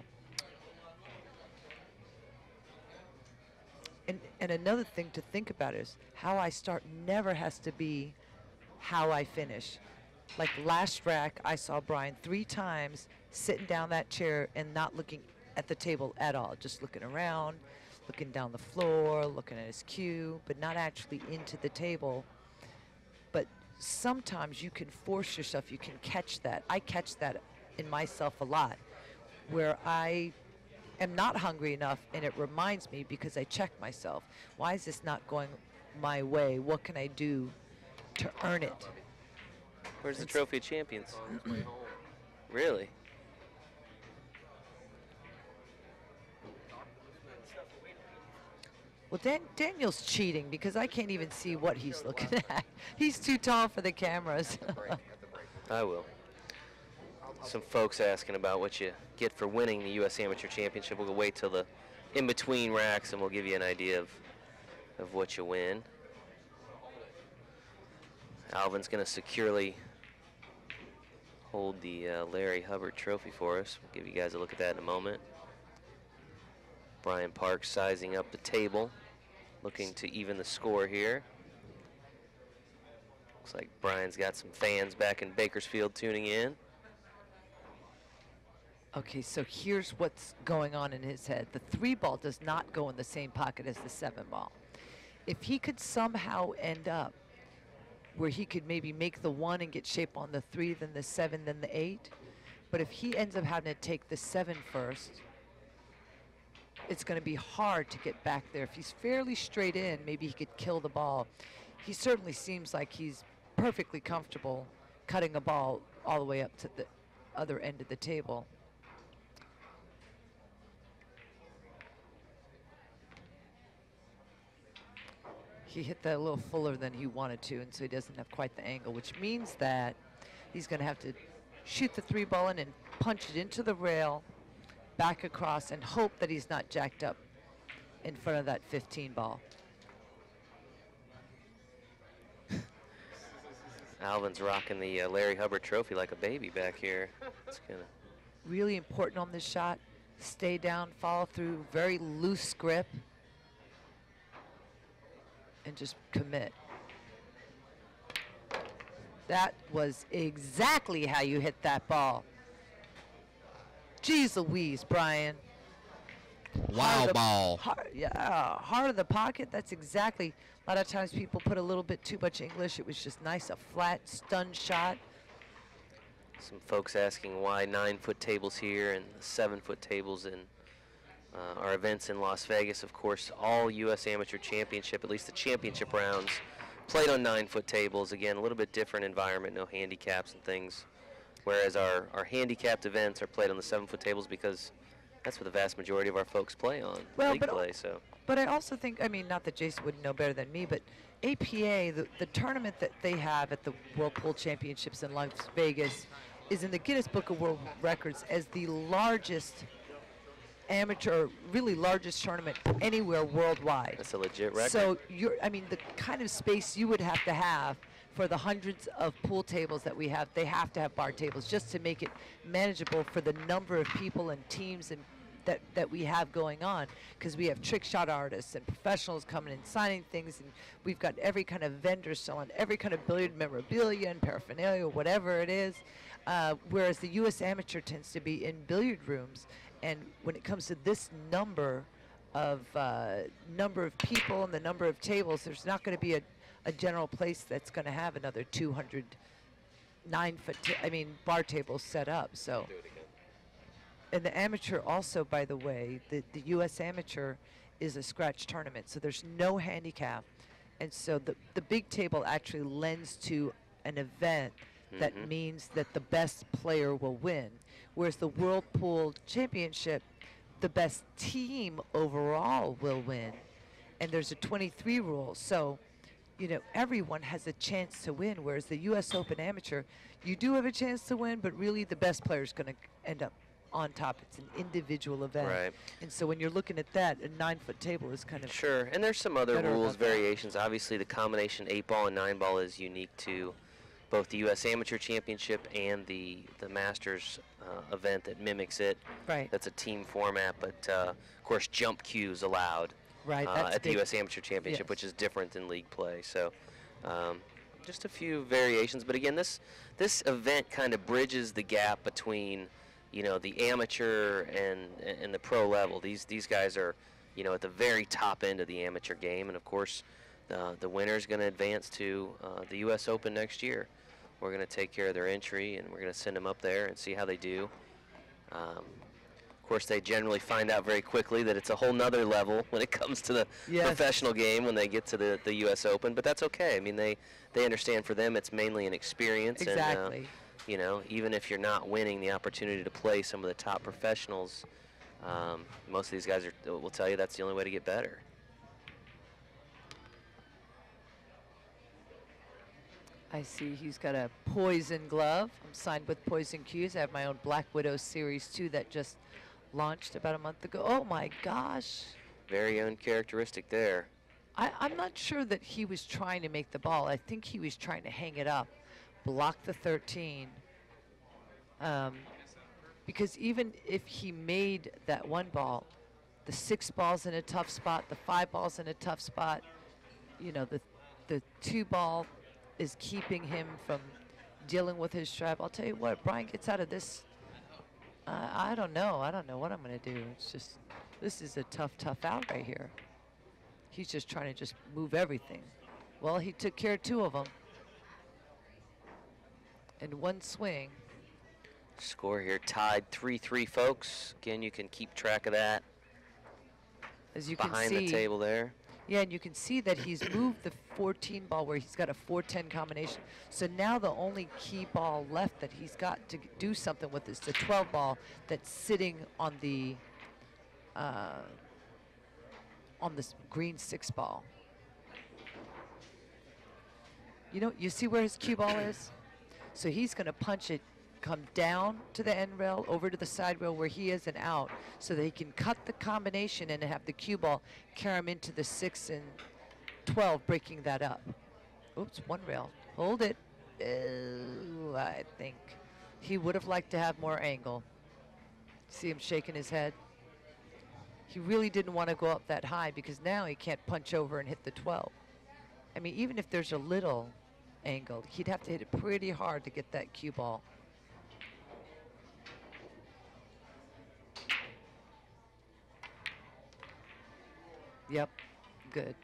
And, and another thing to think about is how I start never has to be how I finish. Like last rack, I saw Brian three times sitting down that chair and not looking at the table at all, just looking around, looking down the floor, looking at his cue, but not actually into the table. But sometimes you can force yourself, you can catch that. I catch that in myself a lot, where I am not hungry enough, and it reminds me, because I check myself, why is this not going my way? What can I do to earn it? where's the Trophy of Champions? Really? Well, Dan Daniel's cheating, because I can't even see what he's looking at. He's too tall for the cameras. I will. Some folks asking about what you get for winning the U S Amateur Championship. We'll wait till the in-between racks, and we'll give you an idea of, of what you win. Alvin's going to securely hold the uh, Larry Hubbard trophy for us. We'll give you guys a look at that in a moment. Brian Parks sizing up the table, looking to even the score here. Looks like Brian's got some fans back in Bakersfield tuning in. Okay, so here's what's going on in his head. The three ball does not go in the same pocket as the seven ball. If he could somehow end up where he could maybe make the one and get shape on the three, then the seven, then the eight, but if he ends up having to take the seven first, it's going to be hard to get back there. If he's fairly straight in, maybe he could kill the ball. He certainly seems like he's perfectly comfortable cutting a ball all the way up to the other end of the table. he hit that a little fuller than he wanted to, and so he doesn't have quite the angle, which means that he's going to have to shoot the three ball in and punch it into the rail, back across, and hope that he's not jacked up in front of that fifteen ball. Alvin's rocking the uh, Larry Hubbard trophy like a baby back here. It's gonna Really important on this shot. Stay down, follow through, very loose grip, and just commit. That was exactly how you hit that ball. Jeez Louise, Brian. Wow Heart of- ball. Heart, yeah, heart of the pocket. That's exactly. A lot of times people put a little bit too much English. It was just nice, a flat, stun shot. some folks asking why nine-foot tables here and seven-foot tables in uh, our events in Las Vegas. Of course, all U S Amateur Championship, at least the championship rounds, played on nine-foot tables. Again, a little bit different environment, no handicaps and things. Whereas our, our handicapped events are played on the seven-foot tables because that's what the vast majority of our folks play on, Well, league but play. So. But I also think, I mean, not that Jason would know better than me, but A P A, the, the tournament that they have at the World Pool Championships in Las Vegas, is in the Guinness Book of World Records as the largest amateur, really largest tournament anywhere worldwide. That's a legit record. So you're, I mean, the kind of space you would have to have for the hundreds of pool tables that we have, they have to have bar tables just to make it manageable for the number of people and teams and that, that we have going on, because we have trick shot artists and professionals coming and signing things, and we've got every kind of vendor selling every kind of billiard memorabilia and paraphernalia, whatever it is, uh, whereas the U S Amateur tends to be in billiard rooms. And when it comes to this number of uh, number of people and the number of tables, there's not going to be a, a general place that's going to have another two hundred nine foot, ta I mean, bar tables set up. So. And the amateur also, by the way, the, the U S Amateur is a scratch tournament, so there's no handicap. And so the, the big table actually lends to an event that Mhm. means that the best player will win. Whereas the World Pool Championship, the best team overall will win. And there's a twenty-three rule, so you know, everyone has a chance to win, whereas the U S Open Amateur, you do have a chance to win, but really the best player is going to end up on top. It's an individual event. Right. And so when you're looking at that, a nine-foot table is kind of Sure, and there's some other better rules, about that. variations. Obviously, the combination eight ball and nine ball is unique to both the U S Amateur Championship and the the Masters uh, event that mimics it. right. That's a team format, but uh, of course, jump cues allowed Right. uh, that's at the big. U S Amateur Championship, Yes. which is different than league play. So, um, just a few variations. But again, this this event kind of bridges the gap between, you know, the amateur and and the pro level. These these guys are, you know, at the very top end of the amateur game, and of course, uh, the winner is going to advance to uh, the U S Open next year. We're going to take care of their entry, and we're going to send them up there and see how they do. Um, of course, they generally find out very quickly that it's a whole nother level when it comes to the Yes. professional game when they get to the, the U S Open, but that's okay. I mean, they, they understand for them it's mainly an experience. And, uh, Exactly. you know, even if you're not winning the opportunity to play some of the top professionals, um, most of these guys are, will tell you that's the only way to get better. I see he's got a Poison glove. I'm signed with Poison Cues. I have my own Black Widow Series two that just launched about a month ago. Oh my gosh. Very uncharacteristic there. I, I'm not sure that he was trying to make the ball. I think he was trying to hang it up, block the thirteen. Um, because even if he made that one ball, the six ball's in a tough spot, the five ball's in a tough spot. You know, the the two ball is keeping him from dealing with his trap. I'll tell you what, Brian gets out of this. Uh, I don't know. I don't know what I'm going to do. It's just, this is a tough, tough out right here. He's just trying to just move everything. Well, he took care of two of them in one swing. Score here tied three three, folks. Again, you can keep track of that As you can behind see, the table there. yeah, and you can see that he's moved the fourteen ball where he's got a four ten combination. So now the only key ball left that he's got to do something with is the twelve ball that's sitting on the uh, on this green six ball. You know, you see where his cue ball is? So he's going to punch it, come down to the end rail, over to the side rail where he is and out, so that he can cut the combination and have the cue ball carry him into the six and twelve, breaking that up. Oops, one rail. Hold it. Uh, I think he would have liked to have more angle. See him shaking his head? He really didn't want to go up that high because now he can't punch over and hit the twelve. I mean, even if there's a little angle, he'd have to hit it pretty hard to get that cue ball. Yep, good.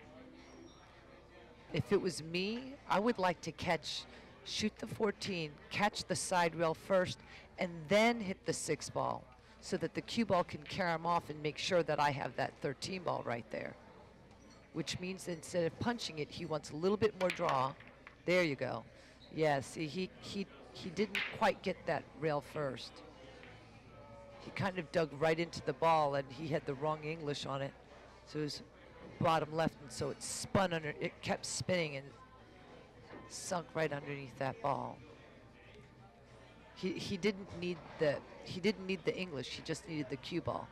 If it was me, I would like to catch, shoot the fourteen, catch the side rail first, and then hit the six ball so that the cue ball can carry him off and make sure that I have that thirteen ball right there. Which means that instead of punching it, he wants a little bit more draw. There you go. Yeah, see, he, he, he didn't quite get that rail first. He kind of dug right into the ball, and he had the wrong English on it. So it was bottom left, and so it spun under, it kept spinning and sunk right underneath that ball. He, he didn't need the, he didn't need the English, he just needed the cue ball.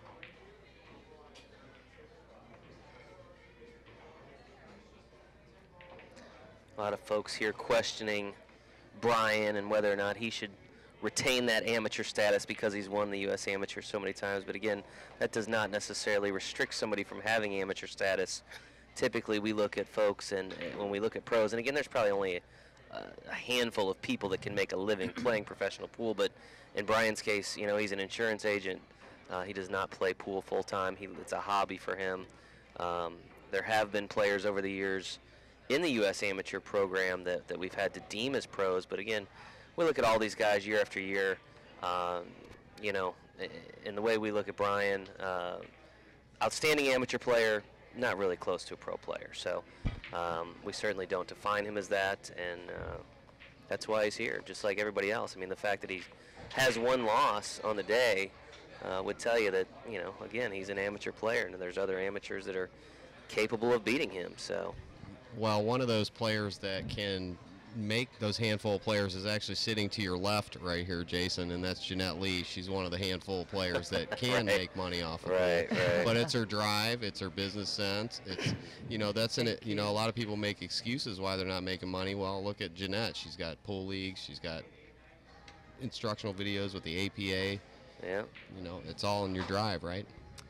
A lot of folks here questioning Brian and whether or not he should retain that amateur status because he's won the U S Amateur so many times. But again, that does not necessarily restrict somebody from having amateur status. Typically, we look at folks, and uh, when we look at pros, and again, there's probably only a, a handful of people that can make a living playing professional pool. But in Brian's case, you know, he's an insurance agent. Uh, he does not play pool full time. He, it's a hobby for him. Um, there have been players over the years in the U S Amateur program that, that we've had to deem as pros. But again, we look at all these guys year after year, um, you know, in the way we look at Brian, uh, outstanding amateur player, not really close to a pro player. So um, we certainly don't define him as that, and uh, that's why he's here, just like everybody else. I mean, the fact that he has one loss on the day uh, would tell you that, you know, again, he's an amateur player, and there's other amateurs that are capable of beating him. So. Well, one of those players that can make those handful of players is actually sitting to your left right here, Jason, and that's Jeanette Lee. She's one of the handful of players that can right. make money off of right, it. Right. But it's her drive, it's her business sense. It's, you know, that's in it. You know, a lot of people make excuses why they're not making money. Well, look at Jeanette. She's got pool leagues. She's got instructional videos with the A P A. Yeah. You know, it's all in your drive, right?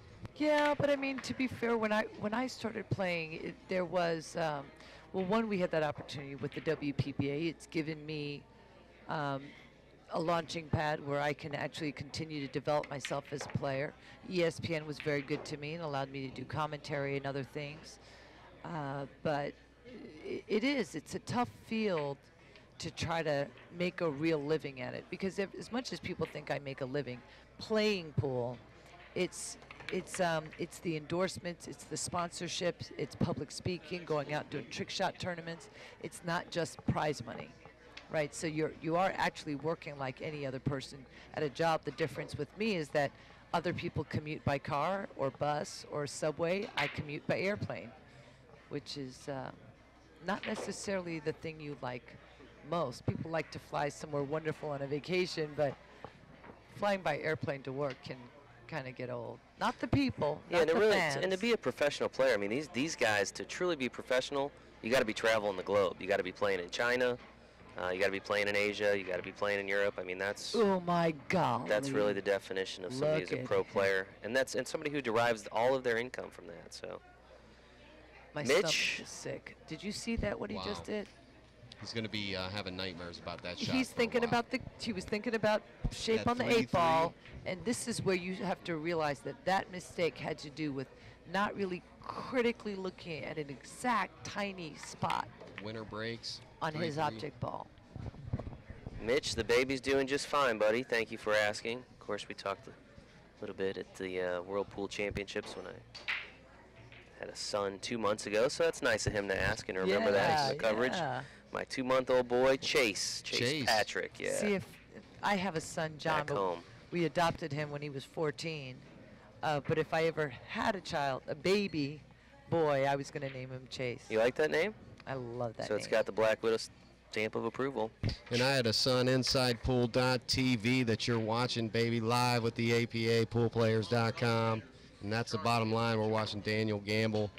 Yeah, but I mean, to be fair, when I when I started playing, it, there was, um, well, one, we had that opportunity with the W P P A. It's given me um, a launching pad where I can actually continue to develop myself as a player. E S P N was very good to me and allowed me to do commentary and other things. Uh, but it, it is, it's a tough field to try to make a real living at it, because if, as much as people think I make a living playing pool, it's It's um, it's the endorsements, it's the sponsorships, it's public speaking, going out doing trick shot tournaments. It's not just prize money, right? So you're you are actually working like any other person at a job. The difference with me is that other people commute by car or bus or subway. I commute by airplane, which is uh, not necessarily the thing you like most. People like to fly somewhere wonderful on a vacation, but flying by airplane to work can kind of get old. Not the people, yeah, not and, the to really, fans. and to be a professional player, I mean, these these guys, to truly be professional, you got to be traveling the globe. You got to be playing in China. Uh, you got to be playing in Asia. You got to be playing in Europe. I mean, that's oh my God. That's really the definition of somebody Look who's a at pro him. player, and that's and somebody who derives all of their income from that. So, My Mitch? stomach is sick. Did you see that? What he Wow. just did? He's going to be uh, having nightmares about that shot. He's for a thinking while. about the. He was thinking about shape That on the three, eight ball, and this is where you have to realize that that mistake had to do with not really critically looking at an exact tiny spot Winter breaks. on three, his three. object ball. Mitch, the baby's doing just fine, buddy. Thank you for asking. Of course, we talked a little bit at the uh, World Pool Championships when I had a son two months ago, so that's nice of him to ask and remember that in the coverage. Yeah. My two-month-old boy, Chase, Chase, Chase. Patrick, yeah, See, if, if I have a son, John, back but home. we adopted him when he was fourteen. Uh, but if I ever had a child, a baby boy, I was going to name him Chase. You like that name? I love that so it's name. got the Black Widow s- stamp of approval. And I had a son, inside pool dot T V, that you're watching, baby, live with the A P A, pool players dot com. And that's the bottom line. We're watching Daniel Gambill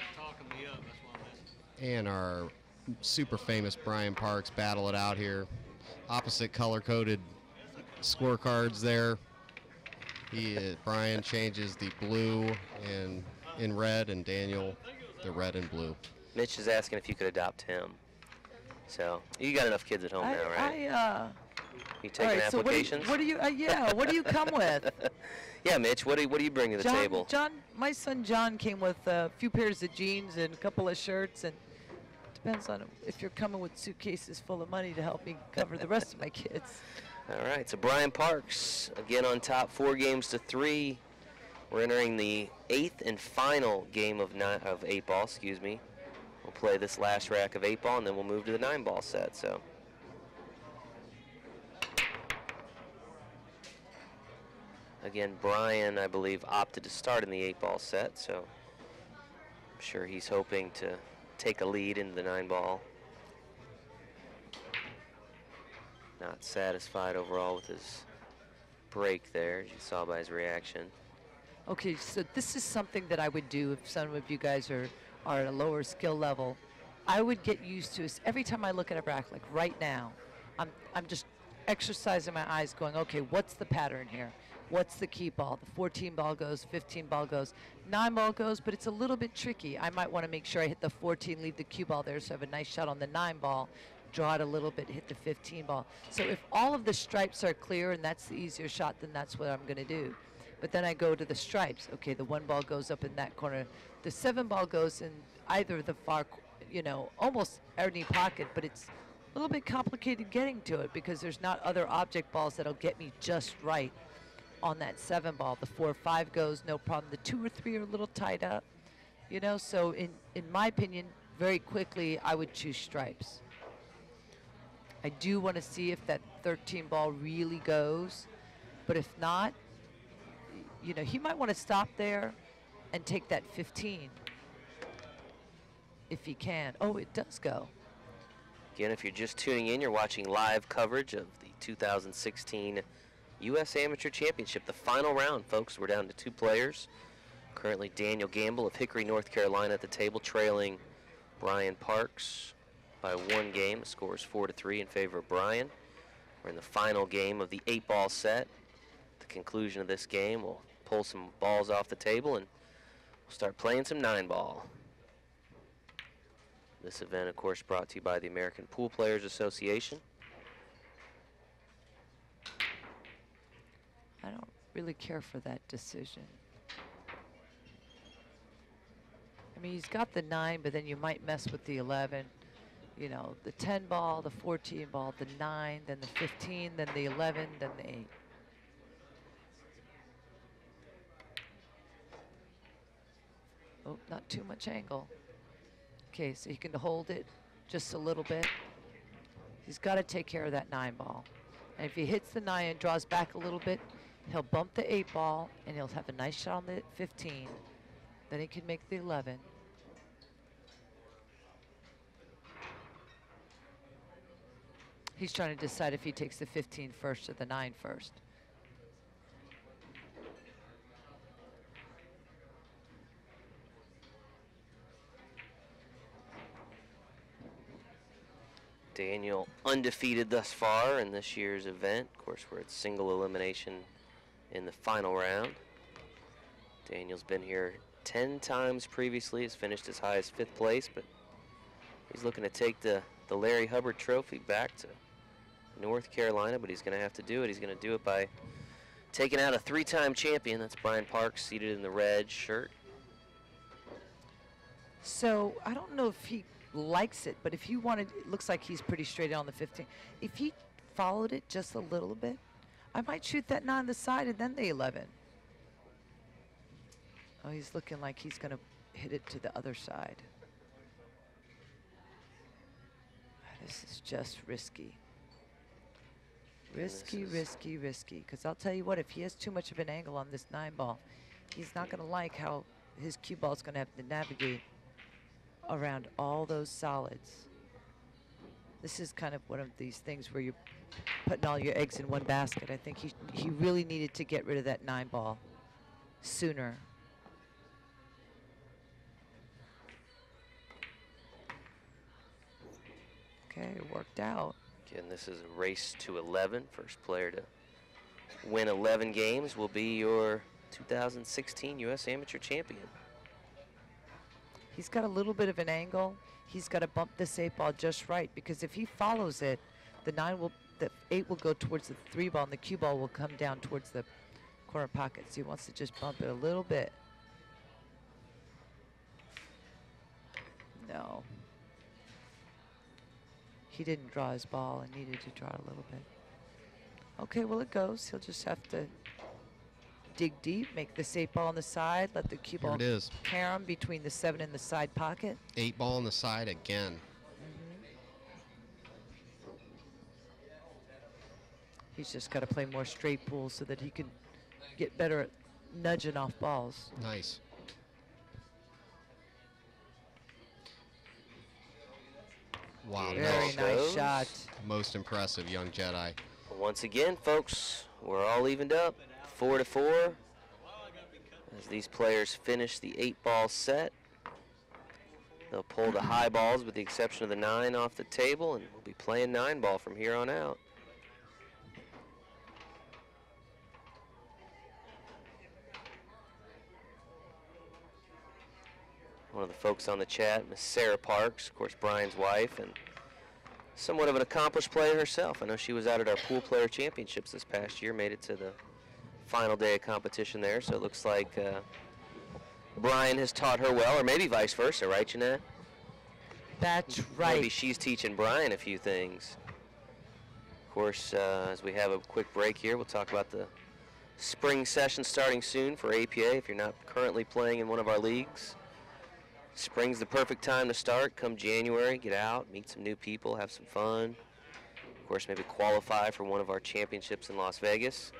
and our super famous Brian Parks battle it out here. Opposite color-coded scorecards there. He, uh, Brian changes the blue and in red, and Daniel the red and blue. Mitch is asking if you could adopt him. So you got enough kids at home I, now, right? I, uh, You taking all right, applications? So what do you, what do you uh, yeah, what do you come with? Yeah, Mitch, what do you, what do you bring to the John, table? John, my son John came with a few pairs of jeans and a couple of shirts, and depends on if you're coming with suitcases full of money to help me cover the rest of my kids. All right, so Brian Parks again on top, four games to three. We're entering the eighth and final game of nine, of eight ball. Excuse me. We'll play this last rack of eight ball, and then we'll move to the nine ball set. So. Again, Brian, I believe, opted to start in the eight ball set, so I'm sure he's hoping to take a lead into the nine ball. Not satisfied overall with his break there, as you saw by his reaction. Okay, so this is something that I would do if some of you guys are, are at a lower skill level. I would get used to is every time I look at a rack, like right now, I'm, I'm just exercising my eyes going, okay, what's the pattern here? What's the key ball? The fourteen ball goes, fifteen ball goes, nine ball goes, but it's a little bit tricky. I might want to make sure I hit the fourteen, leave the cue ball there, so I have a nice shot on the nine ball, draw it a little bit, hit the fifteen ball. So if all of the stripes are clear and that's the easier shot, then that's what I'm going to do. But then I go to the stripes. Okay, the one ball goes up in that corner. The seven ball goes in either the far, you know, almost any pocket, but it's a little bit complicated getting to it because there's not other object balls that'll get me just right on that seven ball. The four or five goes, no problem. The two or three are a little tied up, you know, so in, in my opinion, very quickly, I would choose stripes. I do want to see if that thirteen ball really goes, but if not, you know, he might want to stop there and take that fifteen if he can. Oh, it does go. Again, if you're just tuning in, you're watching live coverage of the two thousand sixteen U S Amateur Championship, the final round, folks. We're down to two players. Currently, Daniel Gambill of Hickory, North Carolina at the table, trailing Brian Parks by one game. The score is four to three in favor of Brian. We're in the final game of the eight ball set. At the conclusion of this game, we'll pull some balls off the table and we'll start playing some nine ball. This event, of course, brought to you by the American Pool Players Association. I don't really care for that decision. I mean, he's got the nine, but then you might mess with the eleven. You know, the ten ball, the fourteen ball, the nine, then the fifteen, then the eleven, then the eight. Oh, not too much angle. Okay, so he can hold it just a little bit. He's got to take care of that nine ball. And if he hits the nine and draws back a little bit, he'll bump the eight ball and he'll have a nice shot on the fifteen. Then he can make the eleven. He's trying to decide if he takes the fifteen first or the nine first. Daniel undefeated thus far in this year's event. Of course, we're at single elimination in the final round. Daniel's been here ten times previously, has finished as high as fifth place, but he's looking to take the, the Larry Hubbard Trophy back to North Carolina, but he's going to have to do it. He's going to do it by taking out a three-time champion. That's Brian Parks, seated in the red shirt. So I don't know if he likes it, but if he wanted, it looks like he's pretty straight on the fifteen. If he followed it just a little bit, I might shoot that nine on the side and then the eleven. Oh, he's looking like he's going to hit it to the other side. This is just risky. Risky, risky, risky. Because I'll tell you what, if he has too much of an angle on this nine ball, he's not going to like how his cue ball is going to have to navigate around all those solids. This is kind of one of these things where you're putting all your eggs in one basket. I think he, he really needed to get rid of that nine ball sooner. Okay, it worked out. Again, this is a race to eleven. First player to win eleven games will be your two thousand sixteen U S Amateur Champion. He's got a little bit of an angle. He's got to bump this eight ball just right, because if he follows it, the nine will, the eight will go towards the three ball, and the cue ball will come down towards the corner pocket. So he wants to just bump it a little bit. No. He didn't draw his ball and needed to draw a little bit. Okay, well it goes. He'll just have to dig deep, make this eight ball on the side, let the cue Here ball it is. carom between the seven and the side pocket. Eight ball on the side again. Mm-hmm. He's just got to play more straight pool so that he can get better at nudging off balls. Nice. Wow, Very nice. nice shot. Most impressive young Jedi. Once again, folks, we're all evened up, four to four. As these players finish the eight ball set, they'll pull the high balls with the exception of the nine off the table, and we'll be playing nine ball from here on out. One of the folks on the chat, Miss Sarah Parks, of course Brian's wife, and somewhat of an accomplished player herself. I know she was out at our Pool Player Championships this past year, made it to the final day of competition there, so it looks like uh, Brian has taught her well, or maybe vice versa, right, Jeanette? That's right. Maybe she's teaching Brian a few things. Of course, uh, as we have a quick break here, we'll talk about the spring session starting soon for A P A. If you're not currently playing in one of our leagues, spring's the perfect time to start. Come January, get out, meet some new people, have some fun. Of course, maybe qualify for one of our championships in Las Vegas.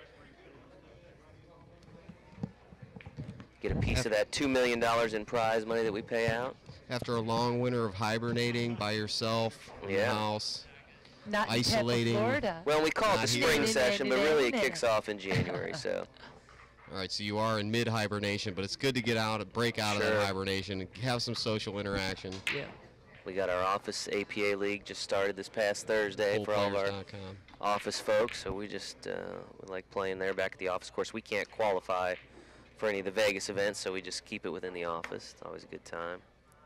Get a piece of that two million dollars in prize money that we pay out. After a long winter of hibernating by yourself in Yeah. the house, Not isolating. in Tampa, Florida. Well, we call it the Not spring here. session, but really it kicks off in January, so. all right, so you are in mid-hibernation, but it's good to get out, break out of Sure. that hibernation, and have some social interaction. Yeah. We got our office A P A league just started this past Thursday for all of our Poolplayers dot com. office folks, so we just uh, we like playing there back at the office. Of course, we can't qualify for any of the Vegas events, so we just keep it within the office. It's always a good time.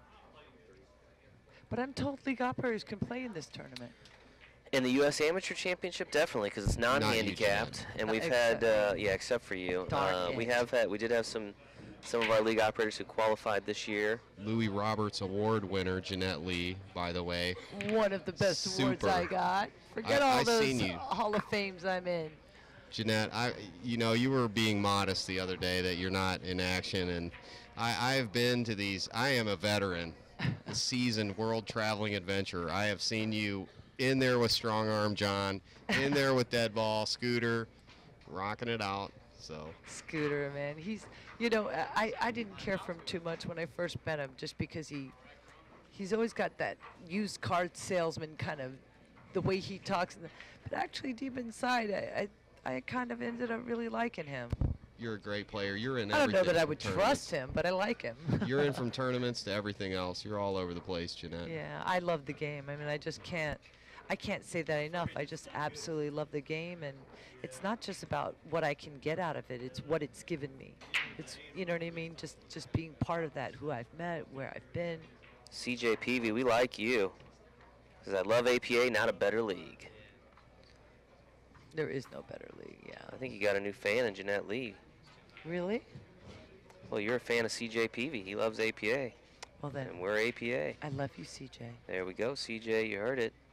But I'm told league operators can play in this tournament. In the U S Amateur Championship, definitely, because it's Not you, non-handicapped, Jan. and Not we've except- had, uh, yeah, except for you. Darn Uh, we it. have had, we did have some, some of our league operators who qualified this year. Louis Roberts Award winner, Jeanette Lee, by the way. One of the best awards Super. I got. Forget I- all I those seen you. Hall of Fames I'm in. Jeanette, I, you know, you were being modest the other day that you're not in action, and I, I've been to these. I am a veteran, a seasoned world traveling adventurer. I have seen you in there with Strong Arm John, in there with Dead Ball, Scooter, rocking it out. So Scooter, man. He's, you know, I, I didn't care for him too much when I first met him, just because he, he's always got that used car salesman kind of, the way he talks. But actually, deep inside, I, I I kind of ended up really liking him. you're a great player. You're in I don't know everything. that I would tournaments. trust him, but I like him. You're in from tournaments to everything else. You're all over the place, Jeanette. Yeah, I love the game. I mean, I just can't, I can't say that enough. I just absolutely love the game, and it's not just about what I can get out of it. It's what it's given me. It's, you know what I mean? Just, just being part of that, who I've met, where I've been. C J Peavy, we like you, because I love A P A, not a better league. There is no better league, yeah. I think you got a new fan in Jeanette Lee. Really? Well, you're a fan of C J Peavy. He loves A P A, Well then, and we're A P A. I love you, C J. There we go, C J, you heard it.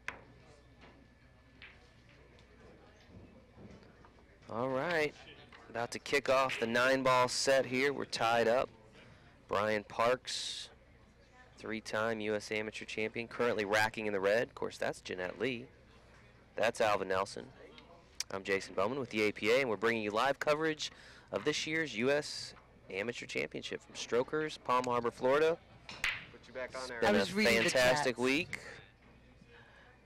All right, about to kick off the nine-ball set here. We're tied up. Brian Parks, three-time U S Amateur Champion, currently racking in the red. Of course, that's Jeanette Lee. That's Alvin Nelson. I'm Jason Bowman with the A P A, and we're bringing you live coverage of this year's U S Amateur Championship from Strokers, Palm Harbor, Florida. Put you back on there. I Been was a reading the fantastic chats. week.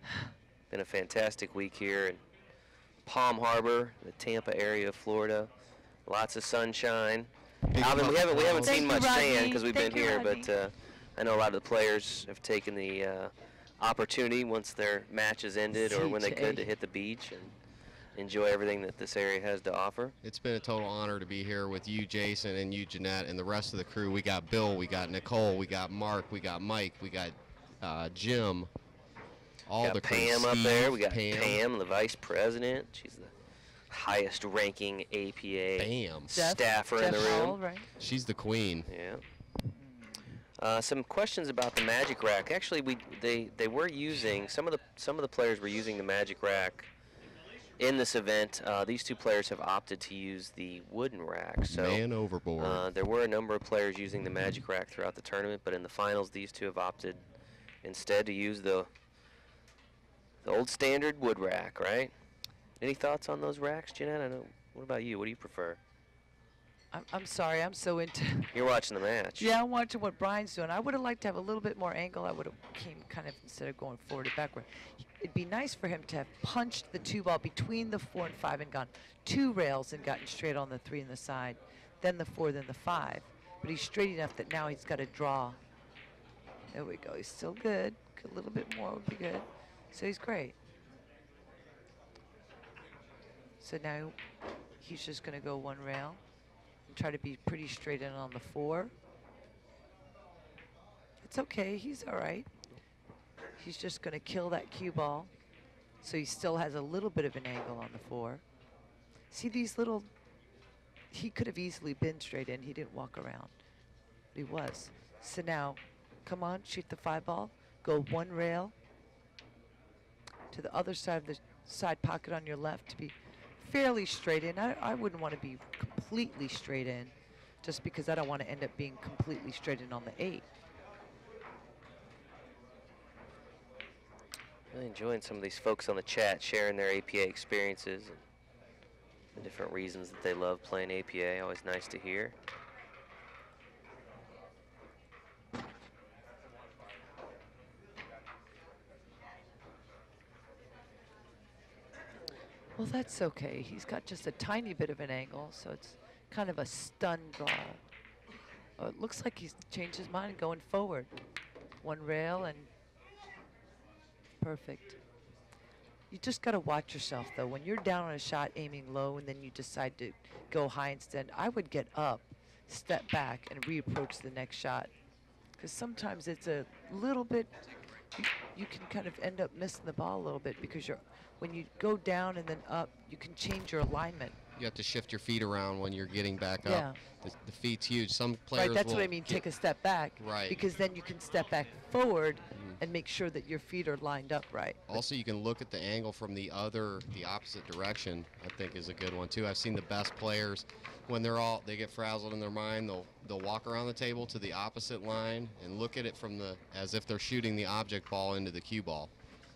Been a fantastic week here in Palm Harbor, the Tampa area of Florida. Lots of sunshine. Alvin, we haven't we haven't Thank seen you, much Rodney. sand because we've Thank been you, here, Rodney. but uh, I know a lot of the players have taken the uh, opportunity once their matches ended or when they C J. could to hit the beach and enjoy everything that this area has to offer. It's been a total honor to be here with you, Jason, and you, Jeanette, and the rest of the crew. We got Bill, we got Nicole, we got Mark, we got Mike, we got uh, Jim. All got the crew. Pam up Steve, there. We got Pam. Pam, the vice president. She's the highest ranking A P A Bam. Jeff- staffer Jeff in the room. Hall, right? She's the queen. Yeah. Uh, some questions about the Magic Rack. Actually, we they they were using some of the some of the players were using the Magic Rack in this event. Uh, these two players have opted to use the wooden rack. So Man overboard. uh, there were a number of players using the Magic Rack throughout the tournament, but in the finals, these two have opted instead to use the the old standard wood rack. Right? Any thoughts on those racks, Jeanette? I know. What about you? What do you prefer? I'm, I'm sorry, I'm so into. You're watching the match. Yeah, I'm watching what Brian's doing. I would have liked to have a little bit more angle. I would have came kind of instead of going forward or backward. It'd be nice for him to have punched the two ball between the four and five and gone two rails and gotten straight on the three and the side, then the four, then the five. But he's straight enough that now he's got to draw. There we go. He's still good. A little bit more would be good. So he's great. So now he's just going to go one rail. Try to be pretty straight in on the four. It's okay, he's all right. He's just gonna kill that cue ball. So he still has a little bit of an angle on the four. See these little, he could have easily been straight in, he didn't walk around. But he was. So now, come on, shoot the five ball, go one rail to the other side of the side pocket on your left to be fairly straight in. I, I wouldn't want to be completely straight in just because I don't want to end up being completely straight in on the eight. Really enjoying some of these folks on the chat sharing their A P A experiences and the different reasons that they love playing A P A. Always nice to hear. Well, that's okay. He's got just a tiny bit of an angle, so it's kind of a stun ball. Oh, it looks like he's changed his mind going forward. One rail and perfect. You just got to watch yourself, though. When you're down on a shot aiming low and then you decide to go high instead, I would get up, step back, and reapproach the next shot. Because sometimes it's a little bit, you, you can kind of end up missing the ball a little bit because you're, when you go down and then up, you can change your alignment. You have to shift your feet around when you're getting back Yeah. up. The, the feet's huge. Some players Right, that's will what I mean, get- take a step back. Right. Because then you can step back forward Mhm. and make sure that your feet are lined up right. Also, you can look at the angle from the other, the opposite direction, I think is a good one too. I've seen the best players, when they're all, they get frazzled in their mind, they'll they'll walk around the table to the opposite line and look at it from the, as if they're shooting the object ball into the cue ball.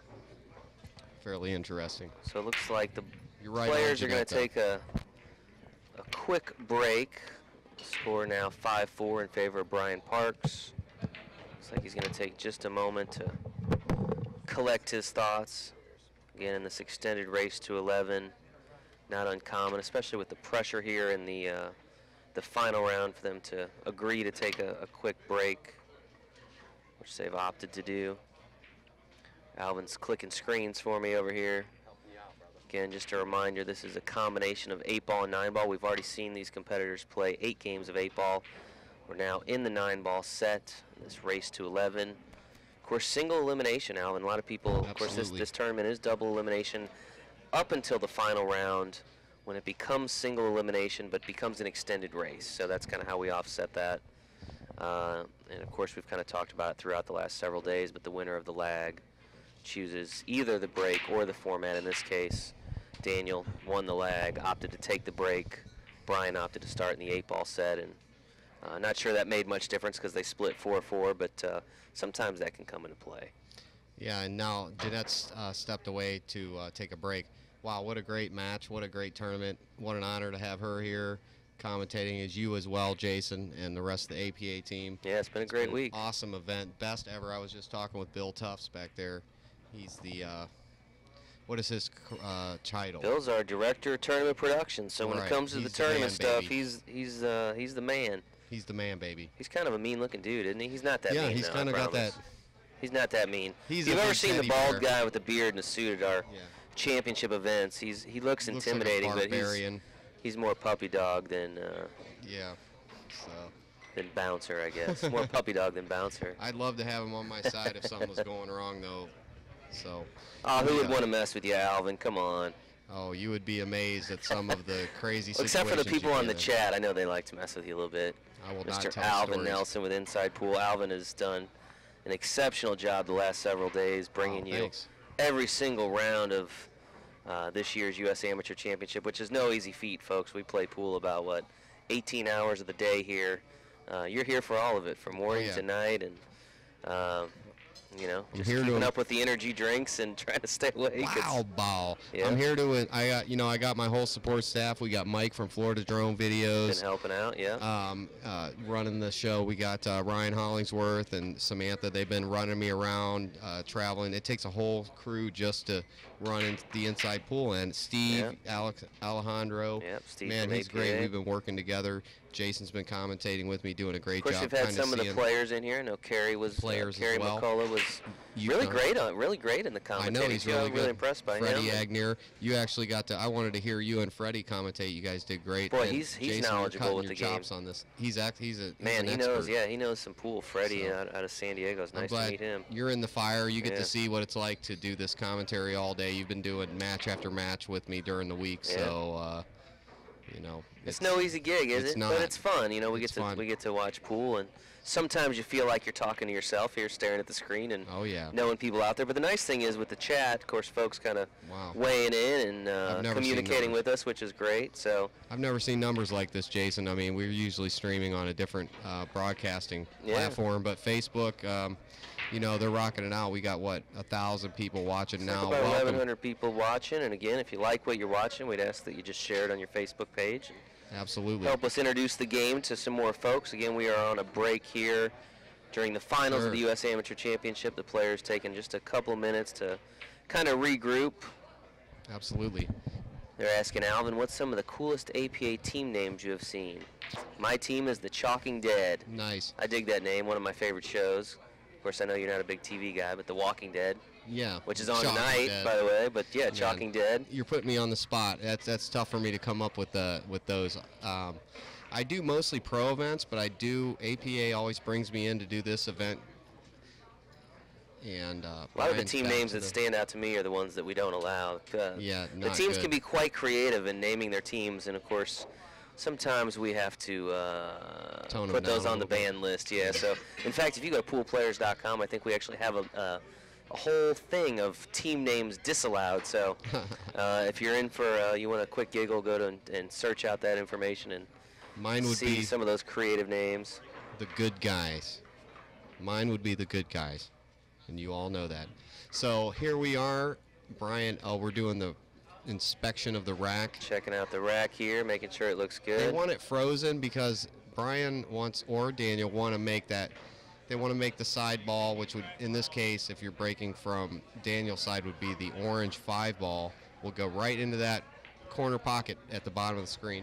Fairly interesting. So it looks like the You're right on, players are going Jeanette, to though. take a, a quick break. Score now five four in favor of Brian Parks. Looks like he's going to take just a moment to collect his thoughts. Again, in this extended race to eleven, not uncommon, especially with the pressure here in the uh, the final round for them to agree to take a, a quick break, which they've opted to do. Alvin's clicking screens for me over here. Again, just a reminder, this is a combination of eight ball and nine ball. We've already seen these competitors play eight games of eight ball. We're now in the nine ball set, this race to eleven. Of course, single elimination, Alvin. A lot of people, of course, this, Absolutely. this tournament is double elimination up until the final round when it becomes single elimination but becomes an extended race. So that's kind of how we offset that. Uh, and of course, we've kind of talked about it throughout the last several days, but the winner of the lag chooses either the break or the format. In this case, Daniel won the lag, opted to take the break. Brian opted to start in the eight ball set, and uh, not sure that made much difference because they split four four, but uh, sometimes that can come into play. Yeah, and now Jeanette's uh, stepped away to uh, take a break. Wow, what a great match. What a great tournament. What an honor to have her here commentating, as you as well, Jason, and the rest of the A P A team. Yeah, it's been a great Been an week. Awesome event. Best ever. I was just talking with Bill Tufts back there. He's the uh, what is his uh, title? Bill's our director of tournament production. So when Right. it comes to He's the the tournament man, stuff, baby. he's he's uh, he's the man. He's the man, baby. He's kind of a mean-looking dude, isn't he? He's not that Yeah, mean. he's though, I kinda got promise. that- He's not that mean. He's If you've a ever big seen the teddy bald bear. guy with the beard and the suit at our Yeah. championship events, he's he looks Looks intimidating, like a but he's barbarian. he's more puppy dog than uh, Yeah. So than bouncer, I guess. More puppy dog than bouncer. I'd love to have him on my side if something was going wrong, though. So. Oh, who would yeah. want to mess with you, Alvin? Come on. Oh, you would be amazed at some of the crazy Well, situations. except for the you people on get the in. chat, I know they like to mess with you a little bit. I will not Mister tell Alvin stories. Nelson with Inside Pool. Alvin has done an exceptional job the last several days, bringing Oh, you thanks. every single round of uh, this year's U S Amateur Championship, which is no easy feat, folks. We play pool about, what, eighteen hours of the day here. Uh, you're here for all of it, from morning yeah. to night, and uh, you know, I'm just here to keeping em- up with the energy drinks and trying to stay awake. It's- Wow, ball. Yeah. I'm here to. I got. You know, I got my whole support staff. We got Mike from Florida Drone Been Videos. helping out, yeah. Um, uh, running the show. We got uh, Ryan Hollingsworth and Samantha. They've been running me around, uh, traveling. It takes a whole crew just to run in the inside pool. And Steve, Yeah. Alex, Alejandro. Yep, Steve Man, from he's A P great. A. We've been working together. Jason's been commentating with me, doing a great Of course, job. we've had kinda some of the seeing- players in here. I know Carrie was Players uh, Carrie as well. McCullough was You've really done- great on really great in the commentating. I know he's too. really I'm good. really impressed by Freddie him. Agnew, you actually got to. I wanted to hear you and Freddie commentate. You guys did great. Boy, And he's- he's Jason, you're knowledgeable cutting with your the game. chops on this. He's act. He's a he's Man, an he expert. knows. Yeah, he knows some pool. Freddie So, out, out of San Diego. It's I'm nice to glad meet him. you're in the fire. You get Yeah. to see what it's like to do this commentary all day. You've been doing match after match with me during the week, Yeah. so uh, you know It's, no easy gig, is it's it? not. But it's fun. You know, we It's get to fun. we get to watch pool, and sometimes you feel like you're talking to yourself here, staring at the screen and Oh yeah. knowing people out there. But the nice thing is with the chat, of course, folks kind of Wow. weighing in and uh, I've never seen communicating numbers. with us, which is great. So I've never seen numbers like this, Jason. I mean, we're usually streaming on a different uh, broadcasting Yeah. platform, but Facebook, um, you know, they're rocking it out. We got what a thousand people watching it's like now. about eleven Welcome. hundred people watching. And again, if you like what you're watching, we'd ask that you just share it on your Facebook page. Absolutely. Help us introduce the game to some more folks. Again, we are on a break here during the finals Sure. of the U S Amateur Championship. The players taking just a couple of minutes to kind of regroup. Absolutely. They're asking Alvin, what's some of the coolest A P A team names you have seen? My team is the Chalking Dead. Nice. I dig that name, one of my favorite shows. Of course, I know you're not a big T V guy, but The Walking Dead, Yeah. which is on Chalking tonight, Dead. by the way. But yeah, Man. Chalking Dead. You're putting me on the spot. That's that's tough for me to come up with the with those. Um, I do mostly pro events, but I do A P A always brings me in to do this event. And uh, A lot of the Brian's team back names to that the- stand out to me are the ones that we don't allow. Uh, Yeah, the not teams good. can be quite creative in naming their teams, and of course, sometimes we have to uh, Tone 'em put those down a on the little bit. ban list. Yeah. So, in fact, if you go to pool players dot com, I think we actually have a, uh, a whole thing of team names disallowed. So, uh, if you're in for uh, you want a quick giggle, go to and, and search out that information and Mine would see be some of those creative names. the good guys. Mine would be the good guys, and you all know that. So here we are, Brian. Oh, we're doing the inspection of the rack. Checking out the rack here, making sure it looks They good. want it frozen because Brian wants, or Daniel want to make that. They want to make the side ball, which would, in this case, if you're breaking from Daniel's side, would be the orange five ball. Will go right into that corner pocket at the bottom of the screen.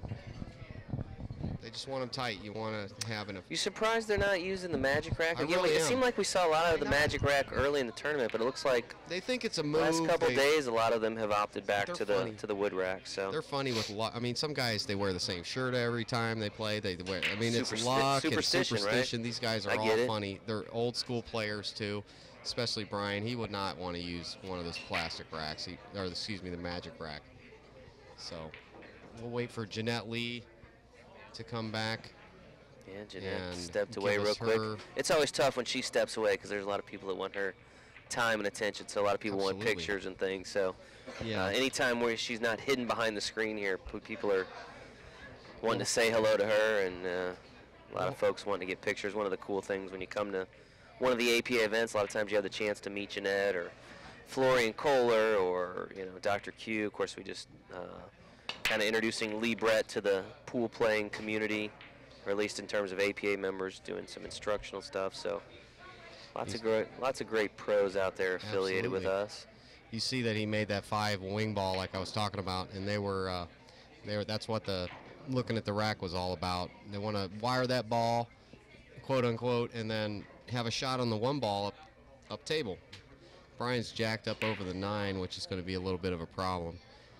They just want them tight. You want to have an. You surprised they're not using the magic rack? I Again, really it am. seemed like we saw a lot of the magic rack early in the tournament, but it looks like They think it's a the move. last couple they, days, a lot of them have opted back They're to the funny. to the wood rack. So They're funny with luck. I mean, some guys they wear the same shirt every time they play. They wear. I mean, it's Supersti- luck and superstition, right? superstition. These guys are I all get it. funny. They're old school players too, especially Brian. He would not want to use one of those plastic racks, he, or excuse me, the magic rack. So we'll wait for Jeanette Lee to come back. yeah, Jeanette and stepped give away real us quick. her- It's always tough when she steps away because there's a lot of people that want her time and attention. So a lot of people want Absolutely. pictures and things. So Yeah. uh, anytime where she's not hidden behind the screen here, p- people are wanting to say hello to her, and uh, a lot of folks wanting to get pictures. One of the cool things when you come to one of the A P A events, a lot of times you have the chance to meet Jeanette or Florian Kohler or you know Doctor Q. Of course, we just uh, kind of introducing Lee Brett to the pool playing community, or at least in terms of A P A members, doing some instructional stuff. So lots He's- of great, lots of great pros out there affiliated with Absolutely. us. you see that he made that five wing ball like I was talking about, and they were, uh, they were that's what the looking at the rack was all about. They want to wire that ball, quote unquote, and then have a shot on the one ball up, up table. Brian's jacked up over the nine, which is going to be a little bit of a problem.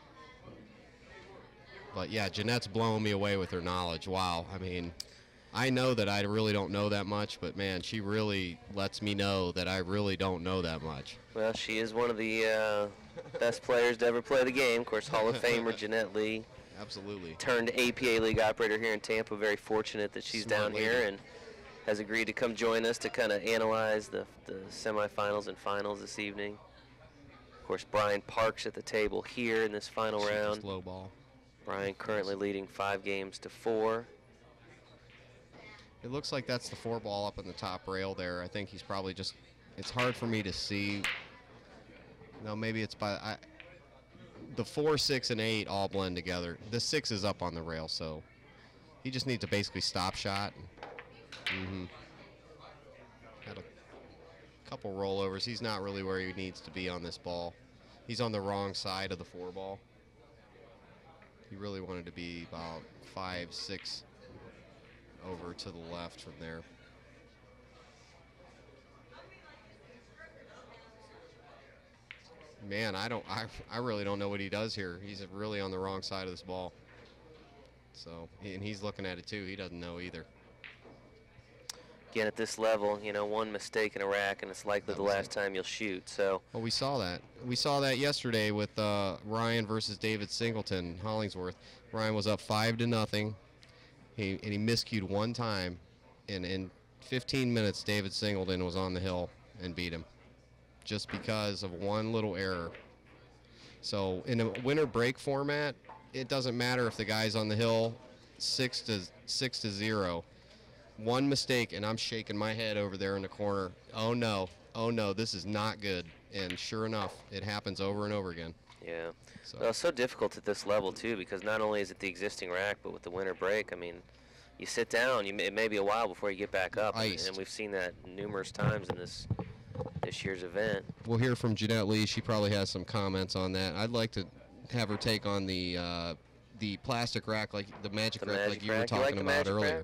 But yeah, Jeanette's blowing me away with her knowledge. Wow. I mean, I know that I really don't know that much, but man, she really lets me know that I really don't know that much. Well, she is one of the uh, best players to ever play the game. Of course, Hall of Famer Jeanette Lee. Absolutely. Turned A P A League operator here in Tampa. Very fortunate that she's Smart down lady. here and has agreed to come join us to kind of analyze the, the semifinals and finals this evening. Of course, Brian Parks at the table here in this final Super round. slow ball. Brian currently leading five games to four. It looks like that's the four ball up on the top rail there. I think he's probably just, it's hard for me to see. No, maybe it's by, I, the four, six, and eight all blend together. The six is up on the rail, so he just needs to basically stop shot. Mm-hmm. Had a couple rollovers. He's not really where he needs to be on this ball. He's on the wrong side of the four ball. He really wanted to be about five, six over to the left from there. Man, I don't, I, I really don't know what he does here. He's really on the wrong side of this ball. So, and he's looking at it too. He doesn't know either. Again, at this level, you know, one mistake in a rack and it's likely That the was last it. time you'll shoot. So, Well, we saw that. We saw that yesterday with uh, Ryan versus David Singleton, Hollingsworth. Ryan was up five to nothing. He and he miscued one time, and in fifteen minutes, David Singleton was on the hill and beat him, just because of one little error. So in a winter break format, it doesn't matter if the guy's on the hill, six to six to zero. One mistake, and I'm shaking my head over there in the corner. Oh no, oh no, this is not good. And sure enough, it happens over and over again. yeah. So Well, it's so difficult at this level, too, because not only is it the existing rack, but with the winter break, I mean, you sit down, you may, it may be a while before you get back up. And, Iced. and we've seen that numerous times in this this year's event. we'll hear from Jeanette Lee. She probably has some comments on that. I'd like to have her take on the uh, the plastic rack, like the magic The rack, magic like you were rack. You like talking the about magic earlier. rack?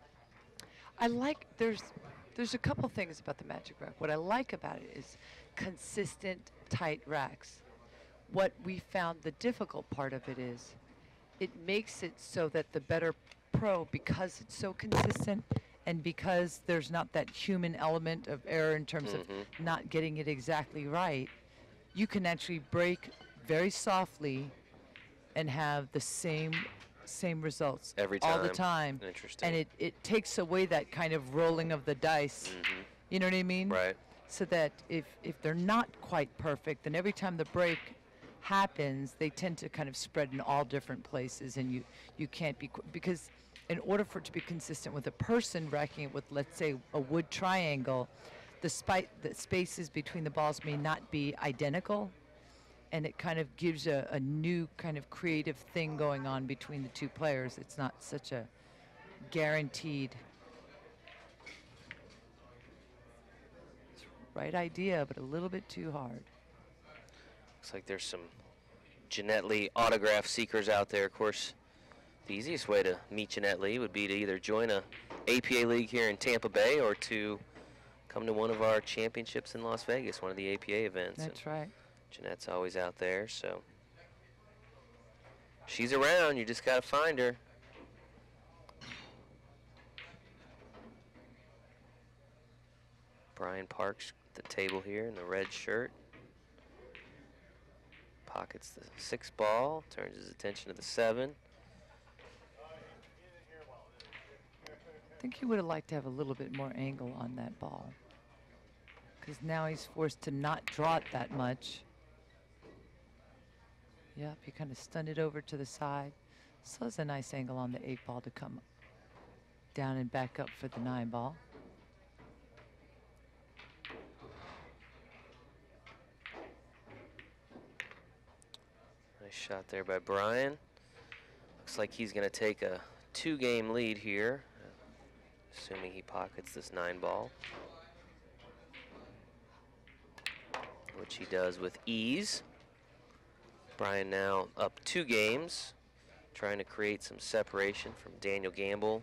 I like, there's, there's a couple things about the Magic Rack. What I like about it is consistent, tight racks. What we found the difficult part of it is it makes it so that the better pro, because it's so consistent and because there's not that human element of error in terms Mhm. of not getting it exactly right, you can actually break very softly and have the same same results Every all the time. time. Interesting. And it, it takes away that kind of rolling of the dice. Mhm. You know what I mean? Right. So that if, if they're not quite perfect, then every time the break happens, they tend to kind of spread in all different places, and you, you can't be, qu- because in order for it to be consistent with a person racking it with, let's say, a wood triangle, the, spi- the spaces between the balls may not be identical, and it kind of gives a, a new kind of creative thing going on between the two players. It's not such a guaranteed right idea, but a little bit too hard. Looks like there's some Jeanette Lee autograph seekers out there. Of course, the easiest way to meet Jeanette Lee would be to either join a A P A League here in Tampa Bay or to come to one of our championships in Las Vegas, one of the A P A events. And That's right. Jeanette's always out there, so she's around. You just got to find her. Brian Parks at the table here in the red shirt. Pockets the six ball, turns his attention to the seven. I think he would have liked to have a little bit more angle on that ball, because now he's forced to not draw it that much. Yep, he kind of stunned it over to the side. So it's a nice angle on the eight ball to come down and back up for the nine ball. Nice shot there by Brian. Looks like he's going to take a two-game lead here, assuming he pockets this nine ball. which he does with ease. Brian now up two games, trying to create some separation from Daniel Gambill.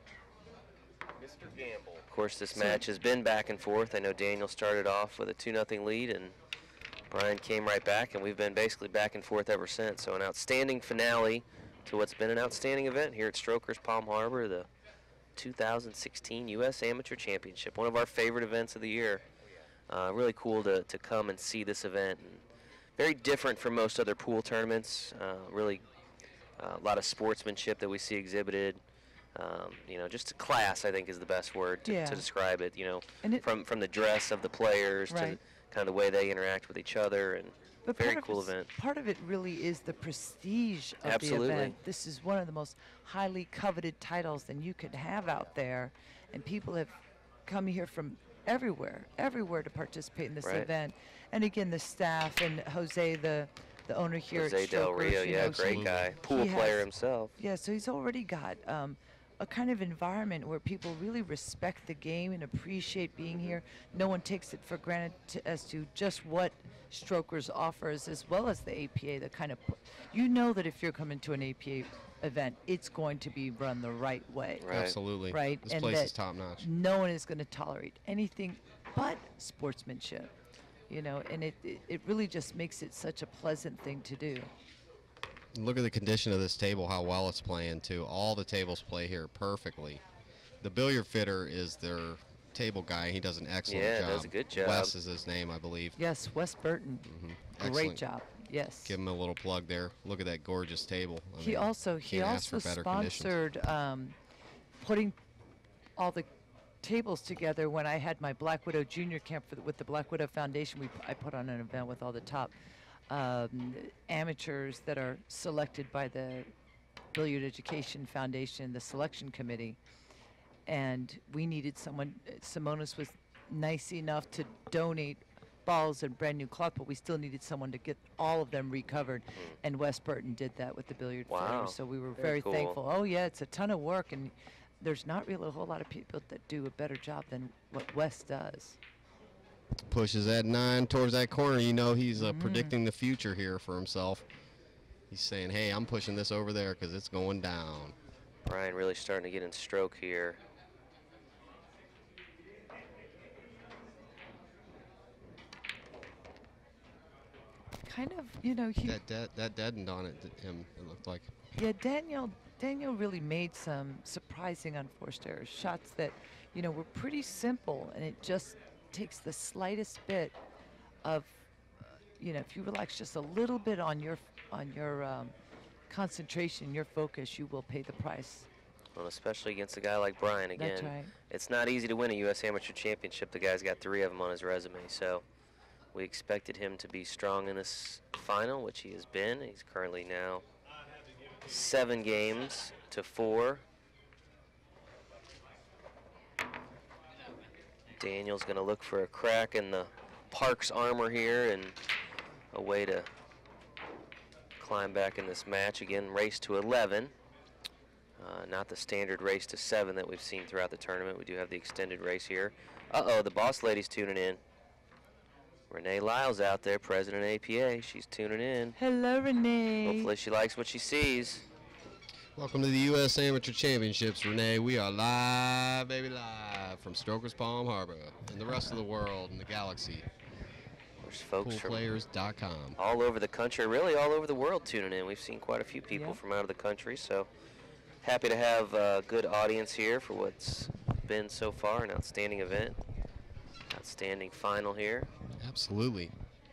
Mister Gambill. Of course, this So- match has been back and forth. I know Daniel started off with a two nothing lead, and Brian came right back, and we've been basically back and forth ever since. So an outstanding finale to what's been an outstanding event here at Strokers Palm Harbor, the two thousand sixteen U S Amateur Championship, one of our favorite events of the year. Uh, really cool to, to come and see this event. And very different from most other pool tournaments. Uh, really uh, a lot of sportsmanship that we see exhibited. Um, you know, just a class, I think, is the best word to, Yeah. to describe it. You know, And it- from from the dress of the players to Right. kind of the way they interact with each other, and But very part of cool it's- event. Part of it really is the prestige of Absolutely. the event. This is one of the most highly coveted titles that you could have out there, and people have come here from everywhere, everywhere to participate in this Right. event. And again, the staff and Jose, the the owner here Jose at Del Strokers, Rio, you yeah, know, great he- guy, he pool player has- himself. Yeah, so he's already got um, a kind of environment where people really respect the game and appreciate being here. No one takes it for granted to, as to just what Strokers offers, as well as the A P A. The kind of, you know that if you're coming to an A P A event, it's going to be run the right way, Right. Absolutely. right? This and place that is top notch. no one is going to tolerate anything but sportsmanship, you know. And it, it it really just makes it such a pleasant thing to do. Look at the condition of this table, how well it's playing too. All the tables play here perfectly. The billiard fitter is their table guy. He does an excellent Yeah, job. does a good job. Wes is his name, I believe. Yes, Wes Burton, Mhm. great Excellent. job. Yes. Give him a little plug there. Look at that gorgeous table. I He mean, also he can't ask also for better conditions. sponsored um, putting all the tables together when I had my Black Widow Junior camp for the, with the Black Widow Foundation. We p- I put on an event with all the top um, amateurs that are selected by the Billiard Education Foundation, the selection committee, and we needed someone. uh, Simonis was nice enough to donate balls and brand new cloth, but we still needed someone to get all of them recovered, and Wes Burton did that with the billiard Wow. fitter, so we were Very very cool. thankful. Oh yeah, it's a ton of work, and there's not really a whole lot of people that do a better job than what Wes does. Pushes that nine towards that corner. You know he's uh, Mm. predicting the future here for himself. He's saying, hey, I'm pushing this over there because it's going down. Brian really starting to get in stroke here. Kind of, you know, he, That dead, that deadened on it, him, it looked like. yeah, Daniel, Daniel really made some surprising unforced errors, shots that, you know, were pretty simple, and it just takes the slightest bit of, uh, you know, if you relax just a little bit on your on your um, concentration, your focus, you will pay the price. Well, especially against a guy like Brian. Again, That's right. it's not easy to win a U S Amateur Championship. The guy's got three of them on his resume, so we expected him to be strong in this final, which he has been. He's currently now seven games to four. Daniel's going to look for a crack in the Parks armor here and a way to climb back in this match. Again, race to eleven. Uh, not the standard race to seven that we've seen throughout the tournament. We do have the extended race here. Uh-oh, the boss lady's tuning in. Renee Lyle's out there, president of A P A. She's tuning in. Hello, Renee. Hopefully she likes what she sees. Welcome to the U S Amateur Championships, Renee. We are live, baby, live from Strokers Palm Harbor and the rest of the world and the galaxy. There's folks from Poolplayers dot com. all over the country, really all over the world tuning in. We've seen quite a few people Yeah. from out of the country, so happy to have a good audience here for what's been so far an outstanding event. Outstanding final here. Absolutely.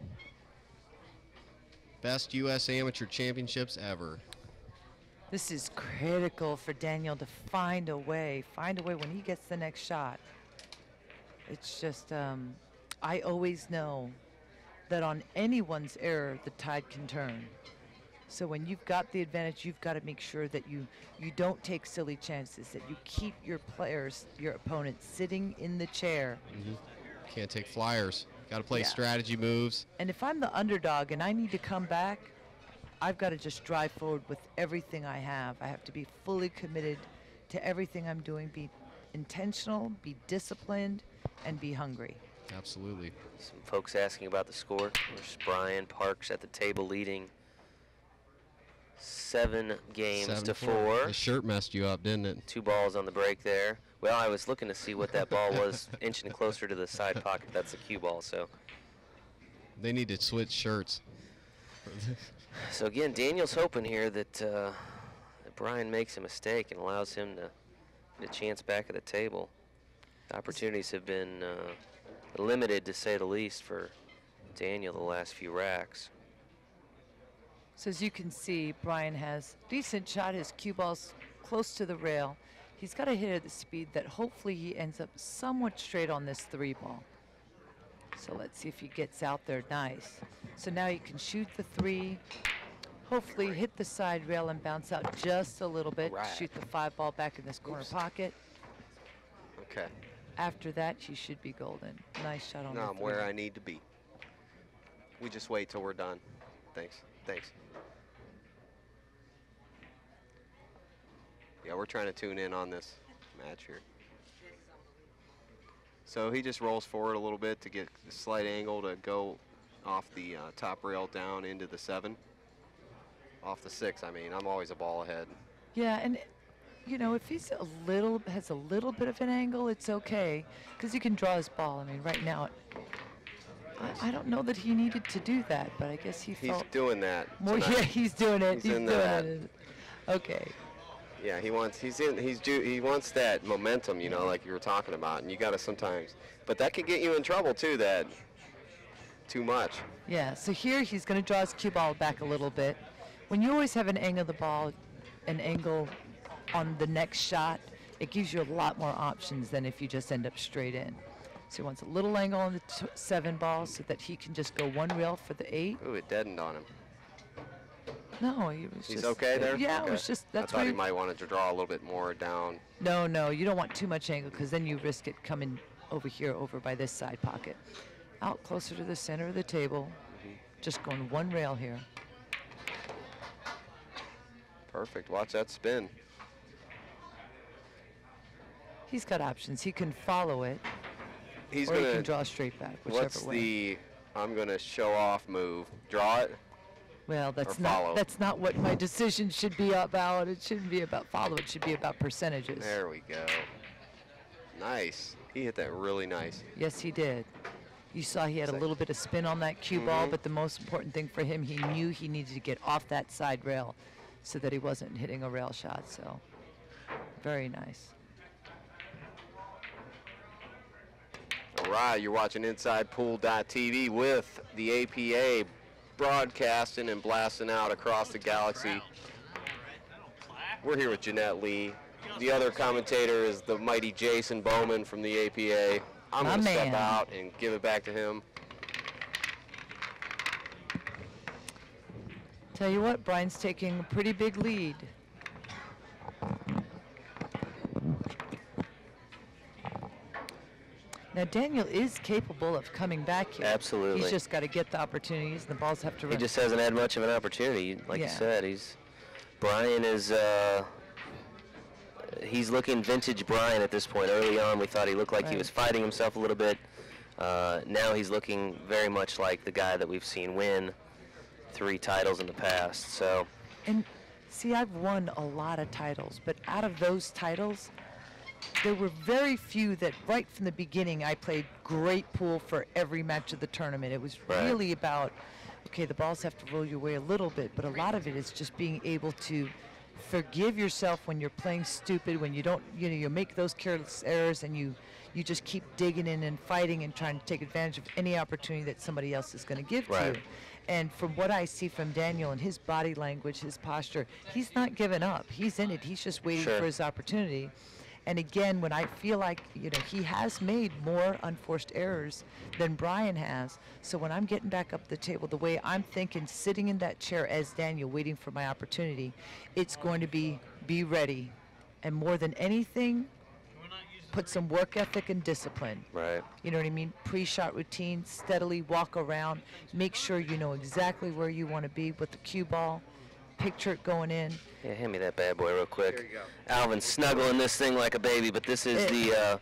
Best U S Amateur Championships ever. This is critical for Daniel to find a way, find a way when he gets the next shot. It's just, um, I always know that on anyone's error, the tide can turn. So when you've got the advantage, you've got to make sure that you, you don't take silly chances, that you keep your players, your opponent, sitting in the chair. Can't take flyers. Got to play Yeah. strategy moves. And if I'm the underdog and I need to come back, I've got to just drive forward with everything I have. I have to be fully committed to everything I'm doing, be intentional, be disciplined, and be hungry. Absolutely. Some folks asking about the score. There's Brian Parks at the table leading seven games Seven to four. four. The shirt messed you up, didn't it? Two balls on the break there. Well, I was looking to see what that ball was, inching closer to the side pocket. That's a cue ball, so. They need to switch shirts. So again, Daniel's hoping here that, uh, that Brian makes a mistake and allows him to get a chance back at the table. The opportunities have been uh, limited, to say the least, for Daniel the last few racks. So as you can see, Brian has decent shot. His cue ball's close to the rail. He's got to hit it at the speed that hopefully he ends up somewhat straight on this three ball. So let's see if he gets out there nice. So now he can shoot the three, hopefully hit the side rail and bounce out just a little bit. Right. Shoot the five ball back in this corner Oops. pocket. Okay. After that, he should be golden. Nice shot on Now the I'm three. where I need to be. We just wait till we're done. Thanks. Thanks. Yeah, we're trying to tune in on this match here. So he just rolls forward a little bit to get a slight angle to go off the uh, top rail down into the seven. Off the six, I mean. I'm always a ball ahead. Yeah, and you know, if he's a little, has a little bit of an angle, it's okay, because he can draw his ball. I mean, right now, it, I, I don't know that he needed to do that, but I guess he He's felt doing that more. tonight. Yeah, he's doing it. He's He's, in doing that. it. Okay. Yeah, he wants he's in he's due he wants that momentum, you know, like you were talking about, and you got to sometimes, but that could get you in trouble too. That too much. Yeah. So here he's going to draw his cue ball back a little bit. When you always have an angle of the ball, an angle on the next shot, it gives you a lot more options than if you just end up straight in. So he wants a little angle on the t seven ball so that he can just go one rail for the eight. Ooh, it deadened on him. No, he was He's just. okay there? Yeah, Okay. it was just, that's I thought why. he might want to draw a little bit more down. No, no, you don't want too much angle because then you risk it coming over here, over by this side pocket. Out closer to the center of the table. Mm-hmm. Just going one rail here. Perfect. Watch that spin. He's got options. He can follow it, He's or he gonna. can draw straight back, whichever What's way. the? I'm gonna show off move. Draw it. Well, that's or not follow? that's not what my decision should be about. It shouldn't be about follow. It should be about percentages. There we go. Nice. He hit that really nice. Yes, he did. You saw he had a Sec- little bit of spin on that cue ball, Mhm. but the most important thing for him, he knew he needed to get off that side rail so that he wasn't hitting a rail shot. So, very nice. All right, you're watching Inside Pool dot T V with the A P A broadcasting and blasting out across the galaxy. We're here with Jeanette Lee. The other commentator is the mighty Jason Bowman from the A P A. I'm My going to step man. out and give it back to him. Tell you what, Brian's taking a pretty big lead. Now, Daniel is capable of coming back here. Absolutely. He's just got to get the opportunities, and the balls have to He run. just hasn't had much of an opportunity. Like you Yeah. said, he's Brian is uh, he's looking vintage Brian at this point. Early on, we thought he looked like he Right. was fighting himself a little bit. Uh, now he's looking very much like the guy that we've seen win three titles in the past. So And see, I've won a lot of titles, but out of those titles, there were very few that right from the beginning I played great pool for every match of the tournament. It was Right. really about, okay, the balls have to roll your way a little bit, but a lot of it is just being able to forgive yourself when you're playing stupid, when you don't, you know, you make those careless errors and you, you just keep digging in and fighting and trying to take advantage of any opportunity that somebody else is going to give Right. to you. And from what I see from Daniel and his body language, his posture, he's not giving up. He's in it. He's just waiting Sure. for his opportunity. And again, when I feel like, you know, he has made more unforced errors than Brian has. So when I'm getting back up the table, the way I'm thinking, sitting in that chair as Daniel, waiting for my opportunity, it's going to be, be ready. And more than anything, put some work ethic and discipline. right. You know what I mean? Pre-shot routine, steadily walk around, make sure you know exactly where you want to be with the cue ball, picture it going in. Yeah, hand me that bad boy real quick. There you go. Alvin's snuggling this thing like a baby, but this is It- the uh,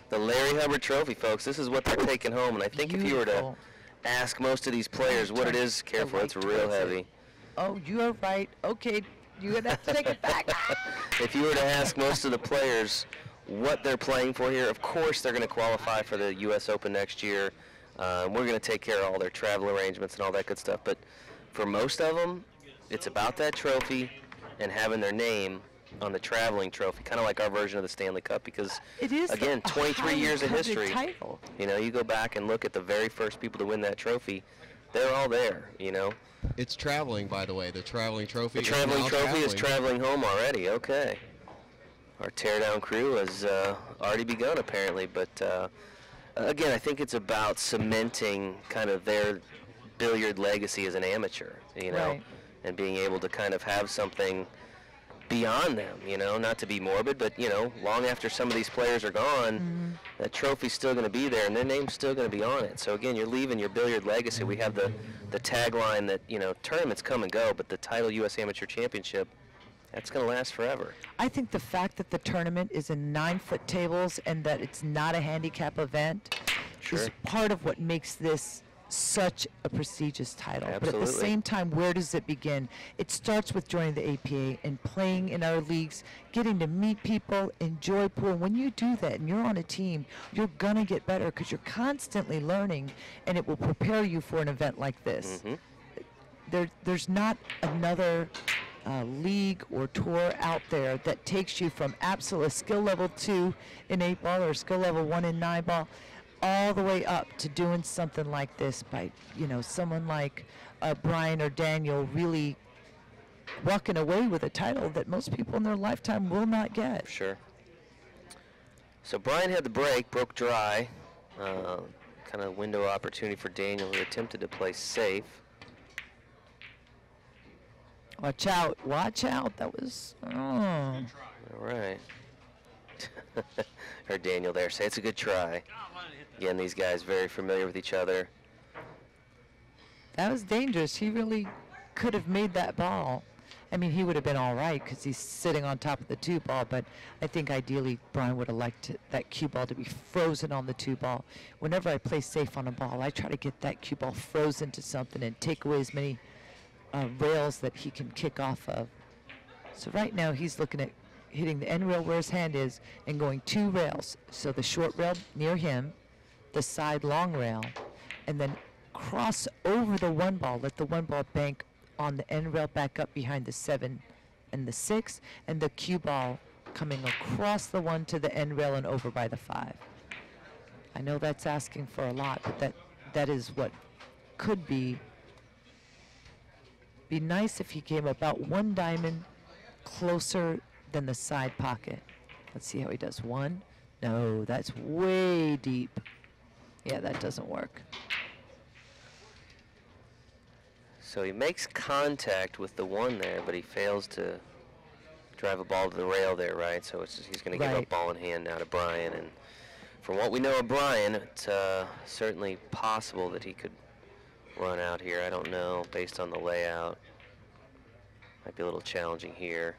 The Larry Hubbard Trophy, folks. This is what they're taking home. And I think if you were to Beautiful. ask most of these players what it Turn is, the careful, light it's real towards it. heavy. Oh, you are right. Okay, you're gonna have to take it back. If you were to ask most of the players what they're playing for here, of course they're going to qualify for the U S Open next year. Uh, we're going to take care of all their travel arrangements and all that good stuff. But for most of them, it's about that trophy and having their name on the traveling trophy, kind of like our version of the Stanley Cup, because It is again, a twenty-three highly years of coveted history. title. You know, you go back and look at the very first people to win that trophy, they're all there, you know. It's traveling, by the way. The traveling trophy. The is traveling now trophy is traveling. traveling home already, okay. Our teardown crew has uh, already begun, apparently, but uh, again, I think it's about cementing kind of their billiard legacy as an amateur, you know, Right. and being able to kind of have something beyond them, you know, not to be morbid, but, you know, long after some of these players are gone, Mm-hmm. that trophy's still going to be there and their name's still going to be on it. So again, you're leaving your billiard legacy. We have the, the tagline that, you know, tournaments come and go, but the title U S Amateur Championship, that's going to last forever. I think the fact that the tournament is in nine-foot tables and that it's not a handicap event is Sure. part of what makes this such a prestigious title. But at the Absolutely. same time, where does it begin? It starts with joining the A P A and playing in our leagues, getting to meet people, enjoy pool. When you do that and you're on a team, you're going to get better because you're constantly learning, and it will prepare you for an event like this. Mhm. There, there's not another uh, league or tour out there that takes you from absolute skill level two in eight ball or skill level one in nine ball all the way up to doing something like this by, you know, someone like uh, Brian or Daniel really walking away with a title that most people in their lifetime will not get. Sure. So Brian had the break, broke dry. Uh, kind of window opportunity for Daniel, who attempted to play safe. Watch out, watch out. That was, oh. All right. Heard Daniel there say it's a good try. Again, these guys very familiar with each other. That was dangerous. He really could have made that ball. I mean, he would have been all right because he's sitting on top of the two ball, but I think ideally Brian would have liked it, that cue ball to be frozen on the two ball. Whenever I play safe on a ball, I try to get that cue ball frozen to something and take away as many uh, rails that he can kick off of. So right now he's looking at hitting the end rail where his hand is and going two rails. So the short rail near him, the side long rail, and then cross over the one ball, let the one ball bank on the end rail back up behind the seven and the six, and the cue ball coming across the one to the end rail and over by the five. I know that's asking for a lot, but that that is what could be. Be nice if he came about one diamond closer than the side pocket. Let's see how he does. One. No, that's way deep. Yeah, that doesn't work. So he makes contact with the one there, but he fails to drive a ball to the rail there, right? So it's just, he's going to give Right. up ball in hand now to Brian. And from what we know of Brian, it's uh, certainly possible that he could run out here. I don't know, based on the layout. Might be a little challenging here.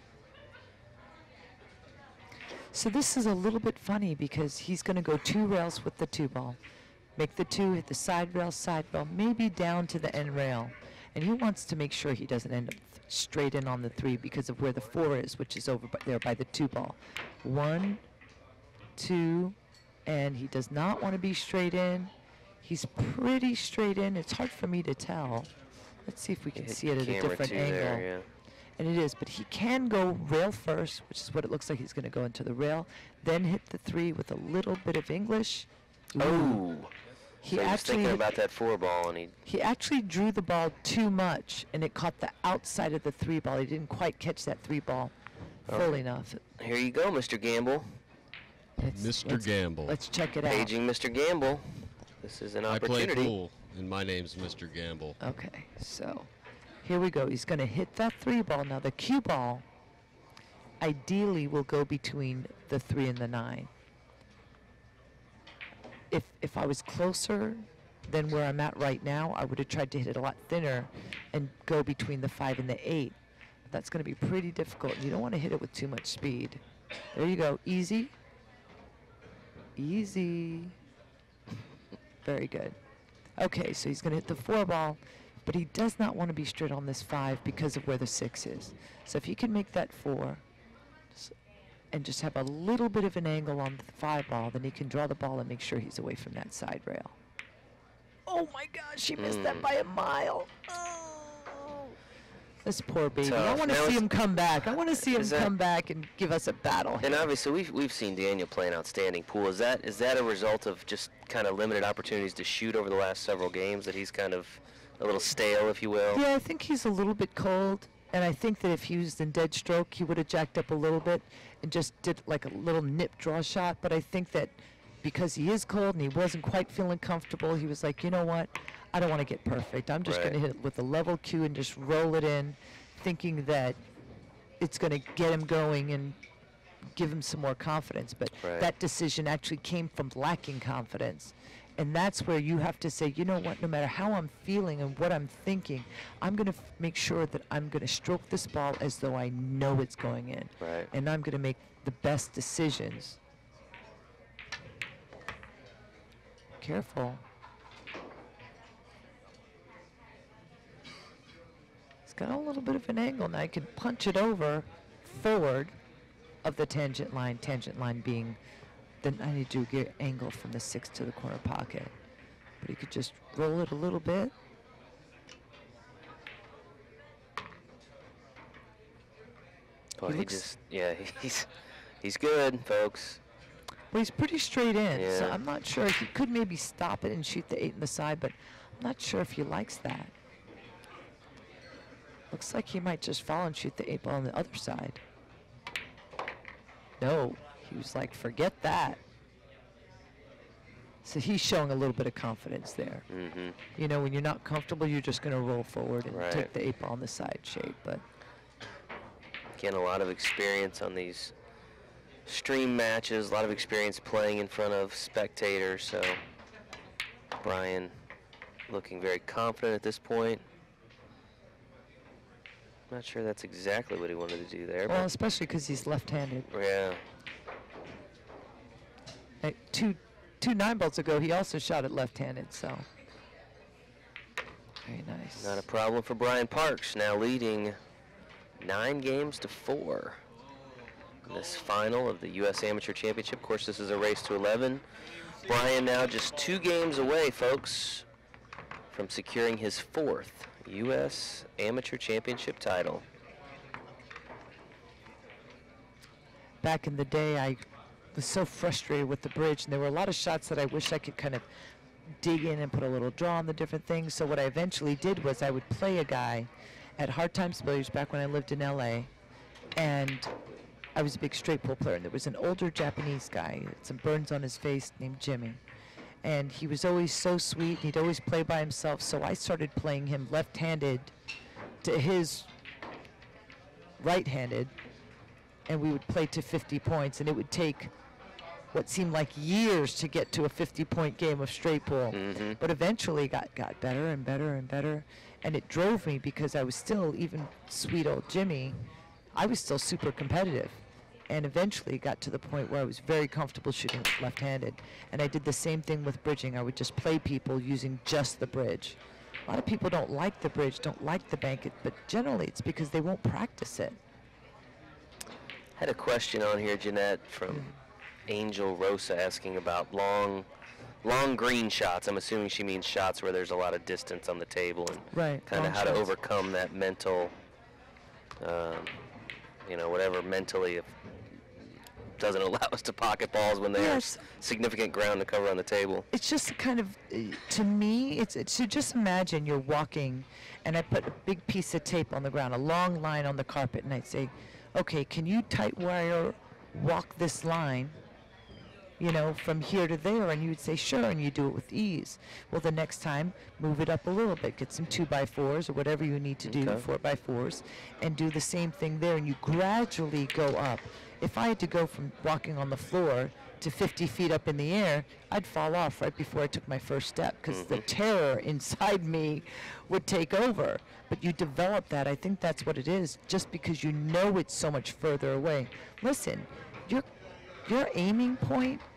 So this is a little bit funny because he's going to go two rails with the two ball. Make the two, hit the side rail, side rail, maybe down to the end rail. And he wants to make sure he doesn't end up th- straight in on the three because of where the four is, which is over by there by the two ball. One, two, and he does not want to be straight in. He's pretty straight in. It's hard for me to tell. Let's see if we can Hit see it at a camera different two angle. there, yeah. And it is, but he can go rail first, which is what it looks like he's going to go into the rail, then hit the three with a little bit of English. Oh, He so he was actually thinking hit- about that four ball, and he He actually drew the ball too much, and it caught the outside of the three ball. He didn't quite catch that three ball full Okay. enough. here you go, Mister Gamble, Let's- Mister let's- Gamble. Let's check it out. paging Mister Gamble. This is an I play opportunity. pool, and my name's Mister Gamble. Okay, so here we go. He's going to hit that three ball. Now the cue ball ideally will go between the three and the nine. If if I was closer than where I'm at right now, I would have tried to hit it a lot thinner and go between the five and the eight. But that's going to be pretty difficult. You don't want to hit it with too much speed. There you go, easy. Easy. Very good. Okay, so he's going to hit the four ball, but he does not want to be straight on this five because of where the six is. So if he can make that four s- and just have a little bit of an angle on the five ball, then he can draw the ball and make sure he's away from that side rail. Oh my gosh, he missed that by a mile. Oh. This poor baby. I Tough. want to Now see is- him come back. I want to see him is that- come back and give us a battle. And obviously, we've we've seen Daniel play an outstanding pool. Is that is that a result of just kind of limited opportunities to shoot over the last several games, that he's kind of a little stale, if you will? Yeah, I think he's a little bit cold, and I think that if he was in dead stroke, he would have jacked up a little bit and just did like a little nip draw shot. But I think that because he is cold and he wasn't quite feeling comfortable, he was like, you know what? I don't want to get perfect. I'm just Right. going to hit it with a level cue and just roll it in, thinking that it's going to get him going and give him some more confidence. But Right. that decision actually came from lacking confidence. And that's where you have to say, you know what, no matter how I'm feeling and what I'm thinking, I'm going to f- make sure that I'm going to stroke this ball as though I know it's going in. Right. And I'm going to make the best decisions. Careful. It's got a little bit of an angle. Now I can punch it over forward of the tangent line, tangent line being the ninety degree angle from the six to the corner pocket. But he could just roll it a little bit. Oh, He he looks- just yeah, he's he's good, folks. Well, he's pretty straight in, so Yeah. I'm not sure. He could maybe stop it and shoot the eight in the side, but I'm not sure if he likes that. Looks like he might just fall and shoot the eight ball on the other side. No, he was like, forget that. So he's showing a little bit of confidence there. Mm-hmm. You know, when you're not comfortable, you're just going to roll forward and Right. take the eight ball on the side shape. But Again, a lot of experience on these stream matches, a lot of experience playing in front of spectators, so Brian looking very confident at this point. Not sure that's exactly what he wanted to do there, well, but especially because he's left-handed. yeah. Uh, two, two nine balls ago, he also shot it left-handed, so very nice. Not a problem for Brian Parks, now leading nine games to four in this final of the U S Amateur Championship. Of course, this is a race to eleven. Brian now just two games away, folks, from securing his fourth U S Amateur Championship title. Back in the day, I was so frustrated with the bridge, and there were a lot of shots that I wish I could kind of dig in and put a little draw on the different things. So what I eventually did was I would play a guy at Hard Times Billiards back when I lived in L A, and I was a big straight pool player, and there was an older Japanese guy, had some burns on his face, named Jimmy. And he was always so sweet, and he'd always play by himself, so I started playing him left-handed to his right-handed, and we would play to fifty points, and it would take what seemed like years to get to a fifty-point game of straight pool. Mm-hmm. But eventually got, got better and better and better, and it drove me because I was still, even sweet old Jimmy, I was still super competitive. And eventually got to the point where I was very comfortable shooting left-handed. And I did the same thing with bridging. I would just play people using just the bridge. A lot of people don't like the bridge, don't like the bank, but generally it's because they won't practice it. Had a question on here, Jeanette, from Angel Rosa, asking about long, long green shots. I'm assuming she means shots where there's a lot of distance on the table, and Right, kind of long how to shots. overcome that mental, um, you know, whatever mentally if doesn't allow us to pocket balls when there's Yes. significant ground to cover on the table. It's just kind of, uh, to me, it's, it's so just imagine you're walking, and I put a big piece of tape on the ground, a long line on the carpet, and I'd say, okay, can you tight wire walk this line, you know, from here to there? And you would say, sure, and you do it with ease. Well, the next time, move it up a little bit, get some two by fours or whatever you need to do, Okay. four by fours, and do the same thing there, and you gradually go up. If I had to go from walking on the floor to fifty feet up in the air, I'd fall off right before I took my first step because the terror inside me would take over. But you develop that. I think that's what it is, just because you know it's so much further away. Listen, your, your aiming point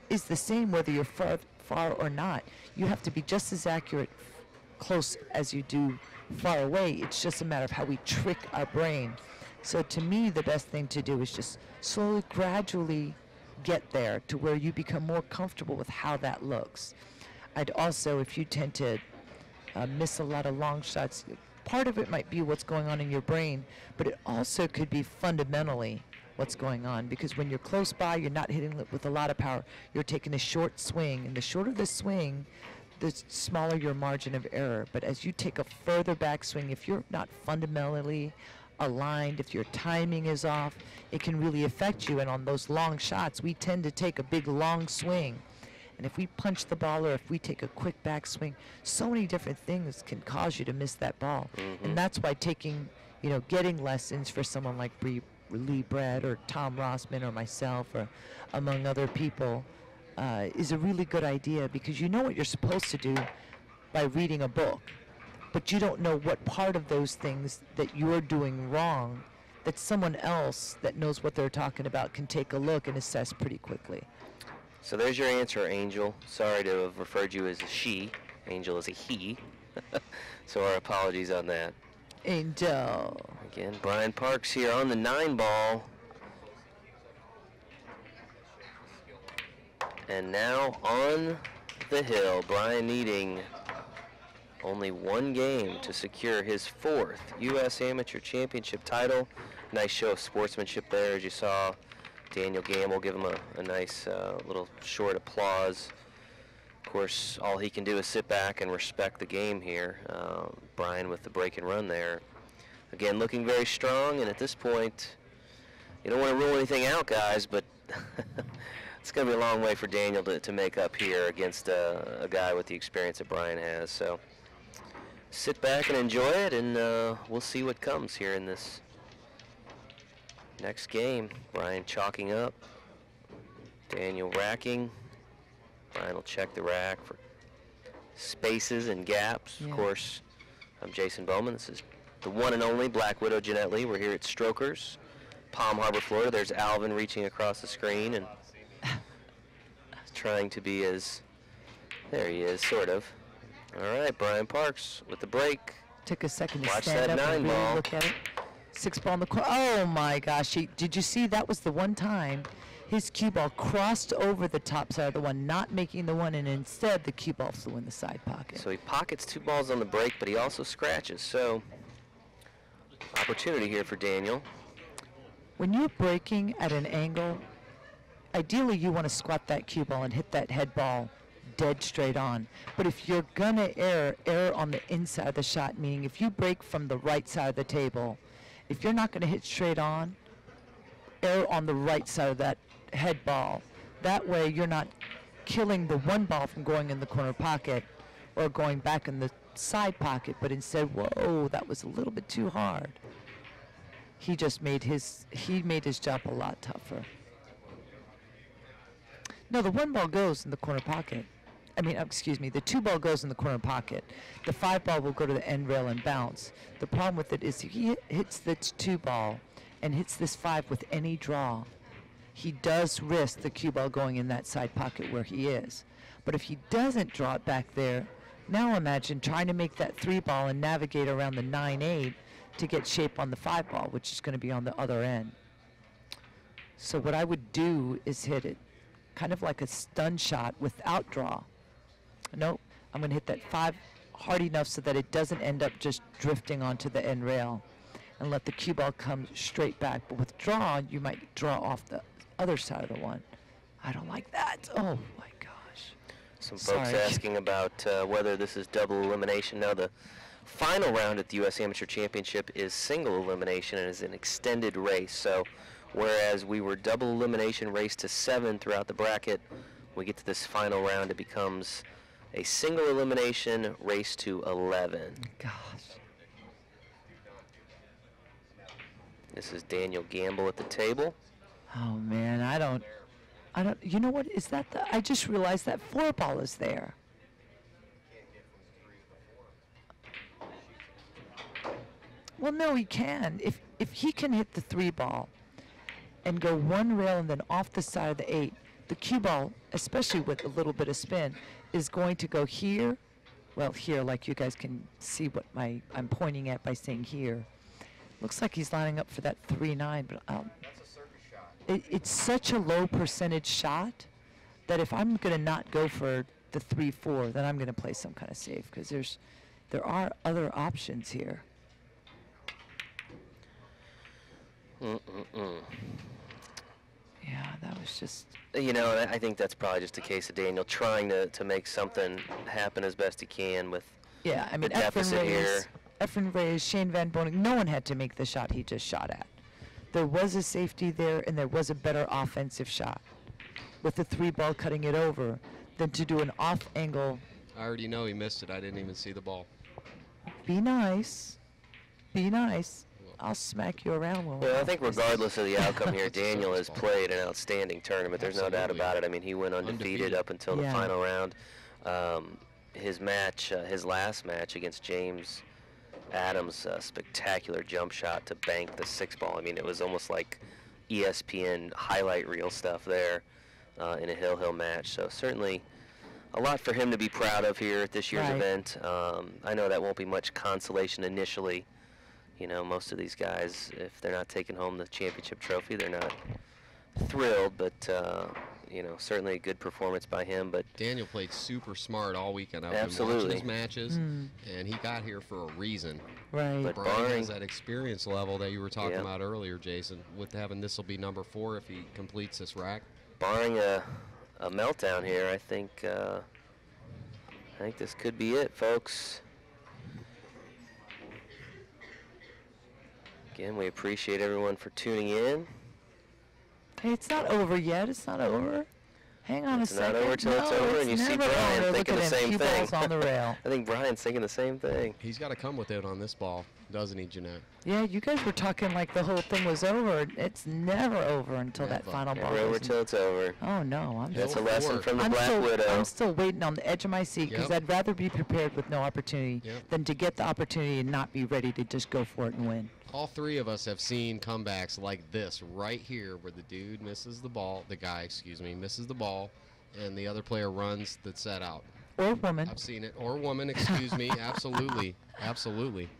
is the same whether you're far, far or not. You have to be just as accurate close as you do far away. It's just a matter of how we trick our brain. So to me, the best thing to do is just slowly, gradually get there to where you become more comfortable with how that looks. I'd also, if you tend to uh, miss a lot of long shots, part of it might be what's going on in your brain, but it also could be fundamentally what's going on, because when you're close by, you're not hitting it with a lot of power. You're taking a short swing, and the shorter the swing, the smaller your margin of error. But as you take a further backswing, if you're not fundamentally aligned, if your timing is off, it can really affect you. And on those long shots, we tend to take a big long swing. And if we punch the ball or if we take a quick backswing, so many different things can cause you to miss that ball. Mm-hmm. And that's why taking, you know, getting lessons for someone like Bree, Lee Brett or Tom Rossman or myself or among other people uh, is a really good idea, because you know what you're supposed to do by reading a book, but you don't know what part of those things that you're doing wrong that someone else that knows what they're talking about can take a look and assess pretty quickly. So there's your answer, Angel. Sorry to have referred you as a she. Angel is a he. So our apologies on that. Angel. Again, Brian Parks here on the nine ball. And now on the hill, Brian needing only one game to secure his fourth U S Amateur Championship title. Nice show of sportsmanship there, as you saw. Daniel Gambill give him a, a nice uh, little short applause. Of course, all he can do is sit back and respect the game here. Um, Brian with the break and run there. Again, looking very strong, and at this point, you don't want to rule anything out, guys, but it's going to be a long way for Daniel to, to make up here against uh, a guy with the experience that Brian has. So sit back and enjoy it, and uh, we'll see what comes here in this next game. Brian chalking up, Daniel racking. Brian will check the rack for spaces and gaps. Yeah. Of course, I'm Jason Bowman. This is the one and only Black Widow Jeanette Lee. We're here at Strokers, Palm Harbor, Florida. There's Alvin reaching across the screen and trying to be as, there he is, sort of. All right, Brian Parks with the break. Took a second to Watch stand that up and nine really ball. look at it. Six ball in the corner. Oh my gosh! He, did you see that was the one time his cue ball crossed over the top side of the one, not making the one, and instead the cue ball flew in the side pocket. So he pockets two balls on the break, but he also scratches. So opportunity here for Daniel. When you're breaking at an angle, ideally you want to squat that cue ball and hit that head ball dead straight on. But if you're gonna err, err on the inside of the shot, meaning if you break from the right side of the table, if you're not gonna hit straight on, err on the right side of that head ball. That way you're not killing the one ball from going in the corner pocket or going back in the side pocket, but instead, whoa, that was a little bit too hard. He just made his, he made his job a lot tougher. No, the one ball goes in the corner pocket. I mean, uh, excuse me, the two ball goes in the corner pocket. The five ball will go to the end rail and bounce. The problem with it is if he hit, hits the two ball and hits this five with any draw, he does risk the cue ball going in that side pocket where he is. But if he doesn't draw it back there, now imagine trying to make that three ball and navigate around the nine eight to get shape on the five ball, which is going to be on the other end. So what I would do is hit it kind of like a stun shot without draw. Nope, I'm going to hit that five hard enough so that it doesn't end up just drifting onto the end rail, and let the cue ball come straight back. But with draw, you might draw off the other side of the one. I don't like that. Oh my gosh. Some folks Sorry. asking about uh, whether this is double elimination. Now the final round at the U S Amateur Championship is single elimination and is an extended race. So whereas we were double elimination race to seven throughout the bracket, we get to this final round, it becomes a single elimination race to eleven. Gosh. This is Daniel Gambill at the table. Oh man, I don't, I don't, you know what, is that the, I just realized that four ball is there. Well, no, he can. If, if he can hit the three ball and go one rail and then off the side of the eight, the cue ball, especially with a little bit of spin, is going to go here. Well, here, like you guys can see what my I'm pointing at by saying here. Looks like he's lining up for that three nine, but um, That's a circus shot. it, it's such a low percentage shot that if I'm going to not go for the three four, then I'm going to play some kind of save because there's there are other options here. Mm-mm-mm. Yeah, that was just. You know, I I think that's probably just a case of Daniel trying to, to make something happen as best he can with Yeah, I mean, the deficit Efren Reyes, here. Efren Reyes, Shane Van Boening, no one had to make the shot he just shot at. There was a safety there, and there was a better offensive shot with the three ball cutting it over than to do an off angle. I already know he missed it. I didn't even see the ball. Be nice. Be nice. I'll smack you around when we're Well, I off think this. regardless of the outcome here, It's a Daniel has circus ball. played an outstanding tournament. There's no doubt Absolutely. about it. I mean, he went undefeated, Undefeated. up until the Yeah. final round. Um, his match, uh, his last match against James Adams, uh, spectacular jump shot to bank the six ball. I mean, it was almost like E S P N highlight reel stuff there uh, in a Hill Hill match. So certainly a lot for him to be proud of here at this year's Right. event. Um, I know that won't be much consolation initially. You know, most of these guys, if they're not taking home the championship trophy, they're not thrilled, but, uh, you know, certainly a good performance by him. But Daniel played super smart all weekend. I've been Absolutely. watching his matches, Mm. and he got here for a reason. Right. But Brian barring- has that experience level that you were talking Yeah. about earlier, Jason, with having this will be number four if he completes this rack. barring a, a meltdown here, I think, uh, I think this could be it, folks. Again, we appreciate everyone for tuning in. Hey, it's not over yet. It's not over. Hang on It's a not second. over till it's No, over, and you see never Brian over. thinking Look the at him. same Cue thing. balls on the rail. I think Brian's thinking the same thing. He's got to come with it on this ball, doesn't he, Jeanette? Yeah, you guys were talking like the whole thing was over. It's never over until that Never. final ball Never over goes in. till it's over. Oh no, I'm That's a still, lesson four. from the I'm Black still, Widow. I'm still waiting on the edge of my seat because Yep. I'd rather be prepared with no opportunity Yep. than to get the opportunity and not be ready to just go for it and win. All three of us have seen comebacks like this right here where the dude misses the ball, the guy, excuse me, misses the ball, and the other player runs the set out. Or woman. I've seen it. Or woman, excuse me. Absolutely. Absolutely.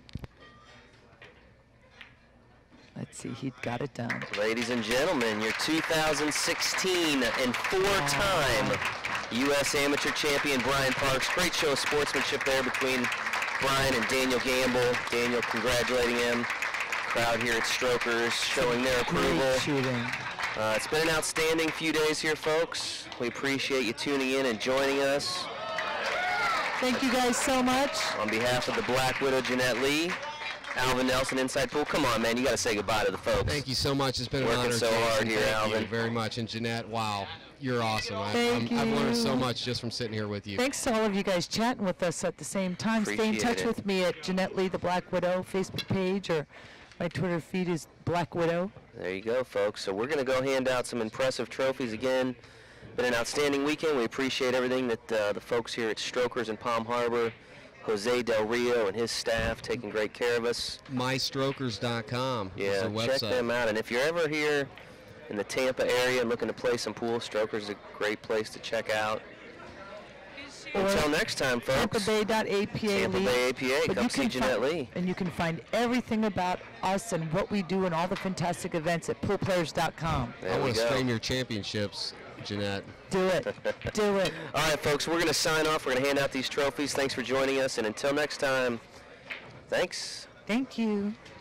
Let's see, he got it done. Ladies and gentlemen, your two thousand sixteen and four-time U S Amateur Champion Brian Parks. Great show of sportsmanship there between Brian and Daniel Gambill. Daniel congratulating him. Crowd here at Strokers showing their approval. Great shooting. Uh, it's been an outstanding few days here, folks. We appreciate you tuning in and joining us. Thank you guys so much. On behalf of the Black Widow, Jeanette Lee, Alvin Nelson, Inside Pool. Come on, man, you got to say goodbye to the folks. Thank you so much. It's been an Working honor, so Jason. hard here, Thank Alvin. you very much. And Jeanette, wow, you're awesome. I, Thank I'm, I've learned so you. much just from sitting here with you. Thanks to all of you guys chatting with us at the same time. Stay in Appreciate touch it. with me at Jeanette Lee, the Black Widow Facebook page, or my Twitter feed is Black Widow. There you go, folks. So we're going to go hand out some impressive trophies again. Been an outstanding weekend. We appreciate everything that uh, the folks here at Strokers in Palm Harbor, Jose Del Rio and his staff taking great care of us. my strokers dot com is Yeah, their website. check them out. And if you're ever here in the Tampa area and looking to play some pool, Strokers is a great place to check out. Or Until next time, folks. Tampa Bay dot A P A Tampa Lee. Bay A P A, But come you see can Jeanette find- Lee. And you can find everything about us and what we do and all the fantastic events at pool players dot com. There I we want to go. stream your championships, Jeanette. Do it. Do it. All right, folks, we're going to sign off. We're going to hand out these trophies. Thanks for joining us. And until next time, thanks. Thank you.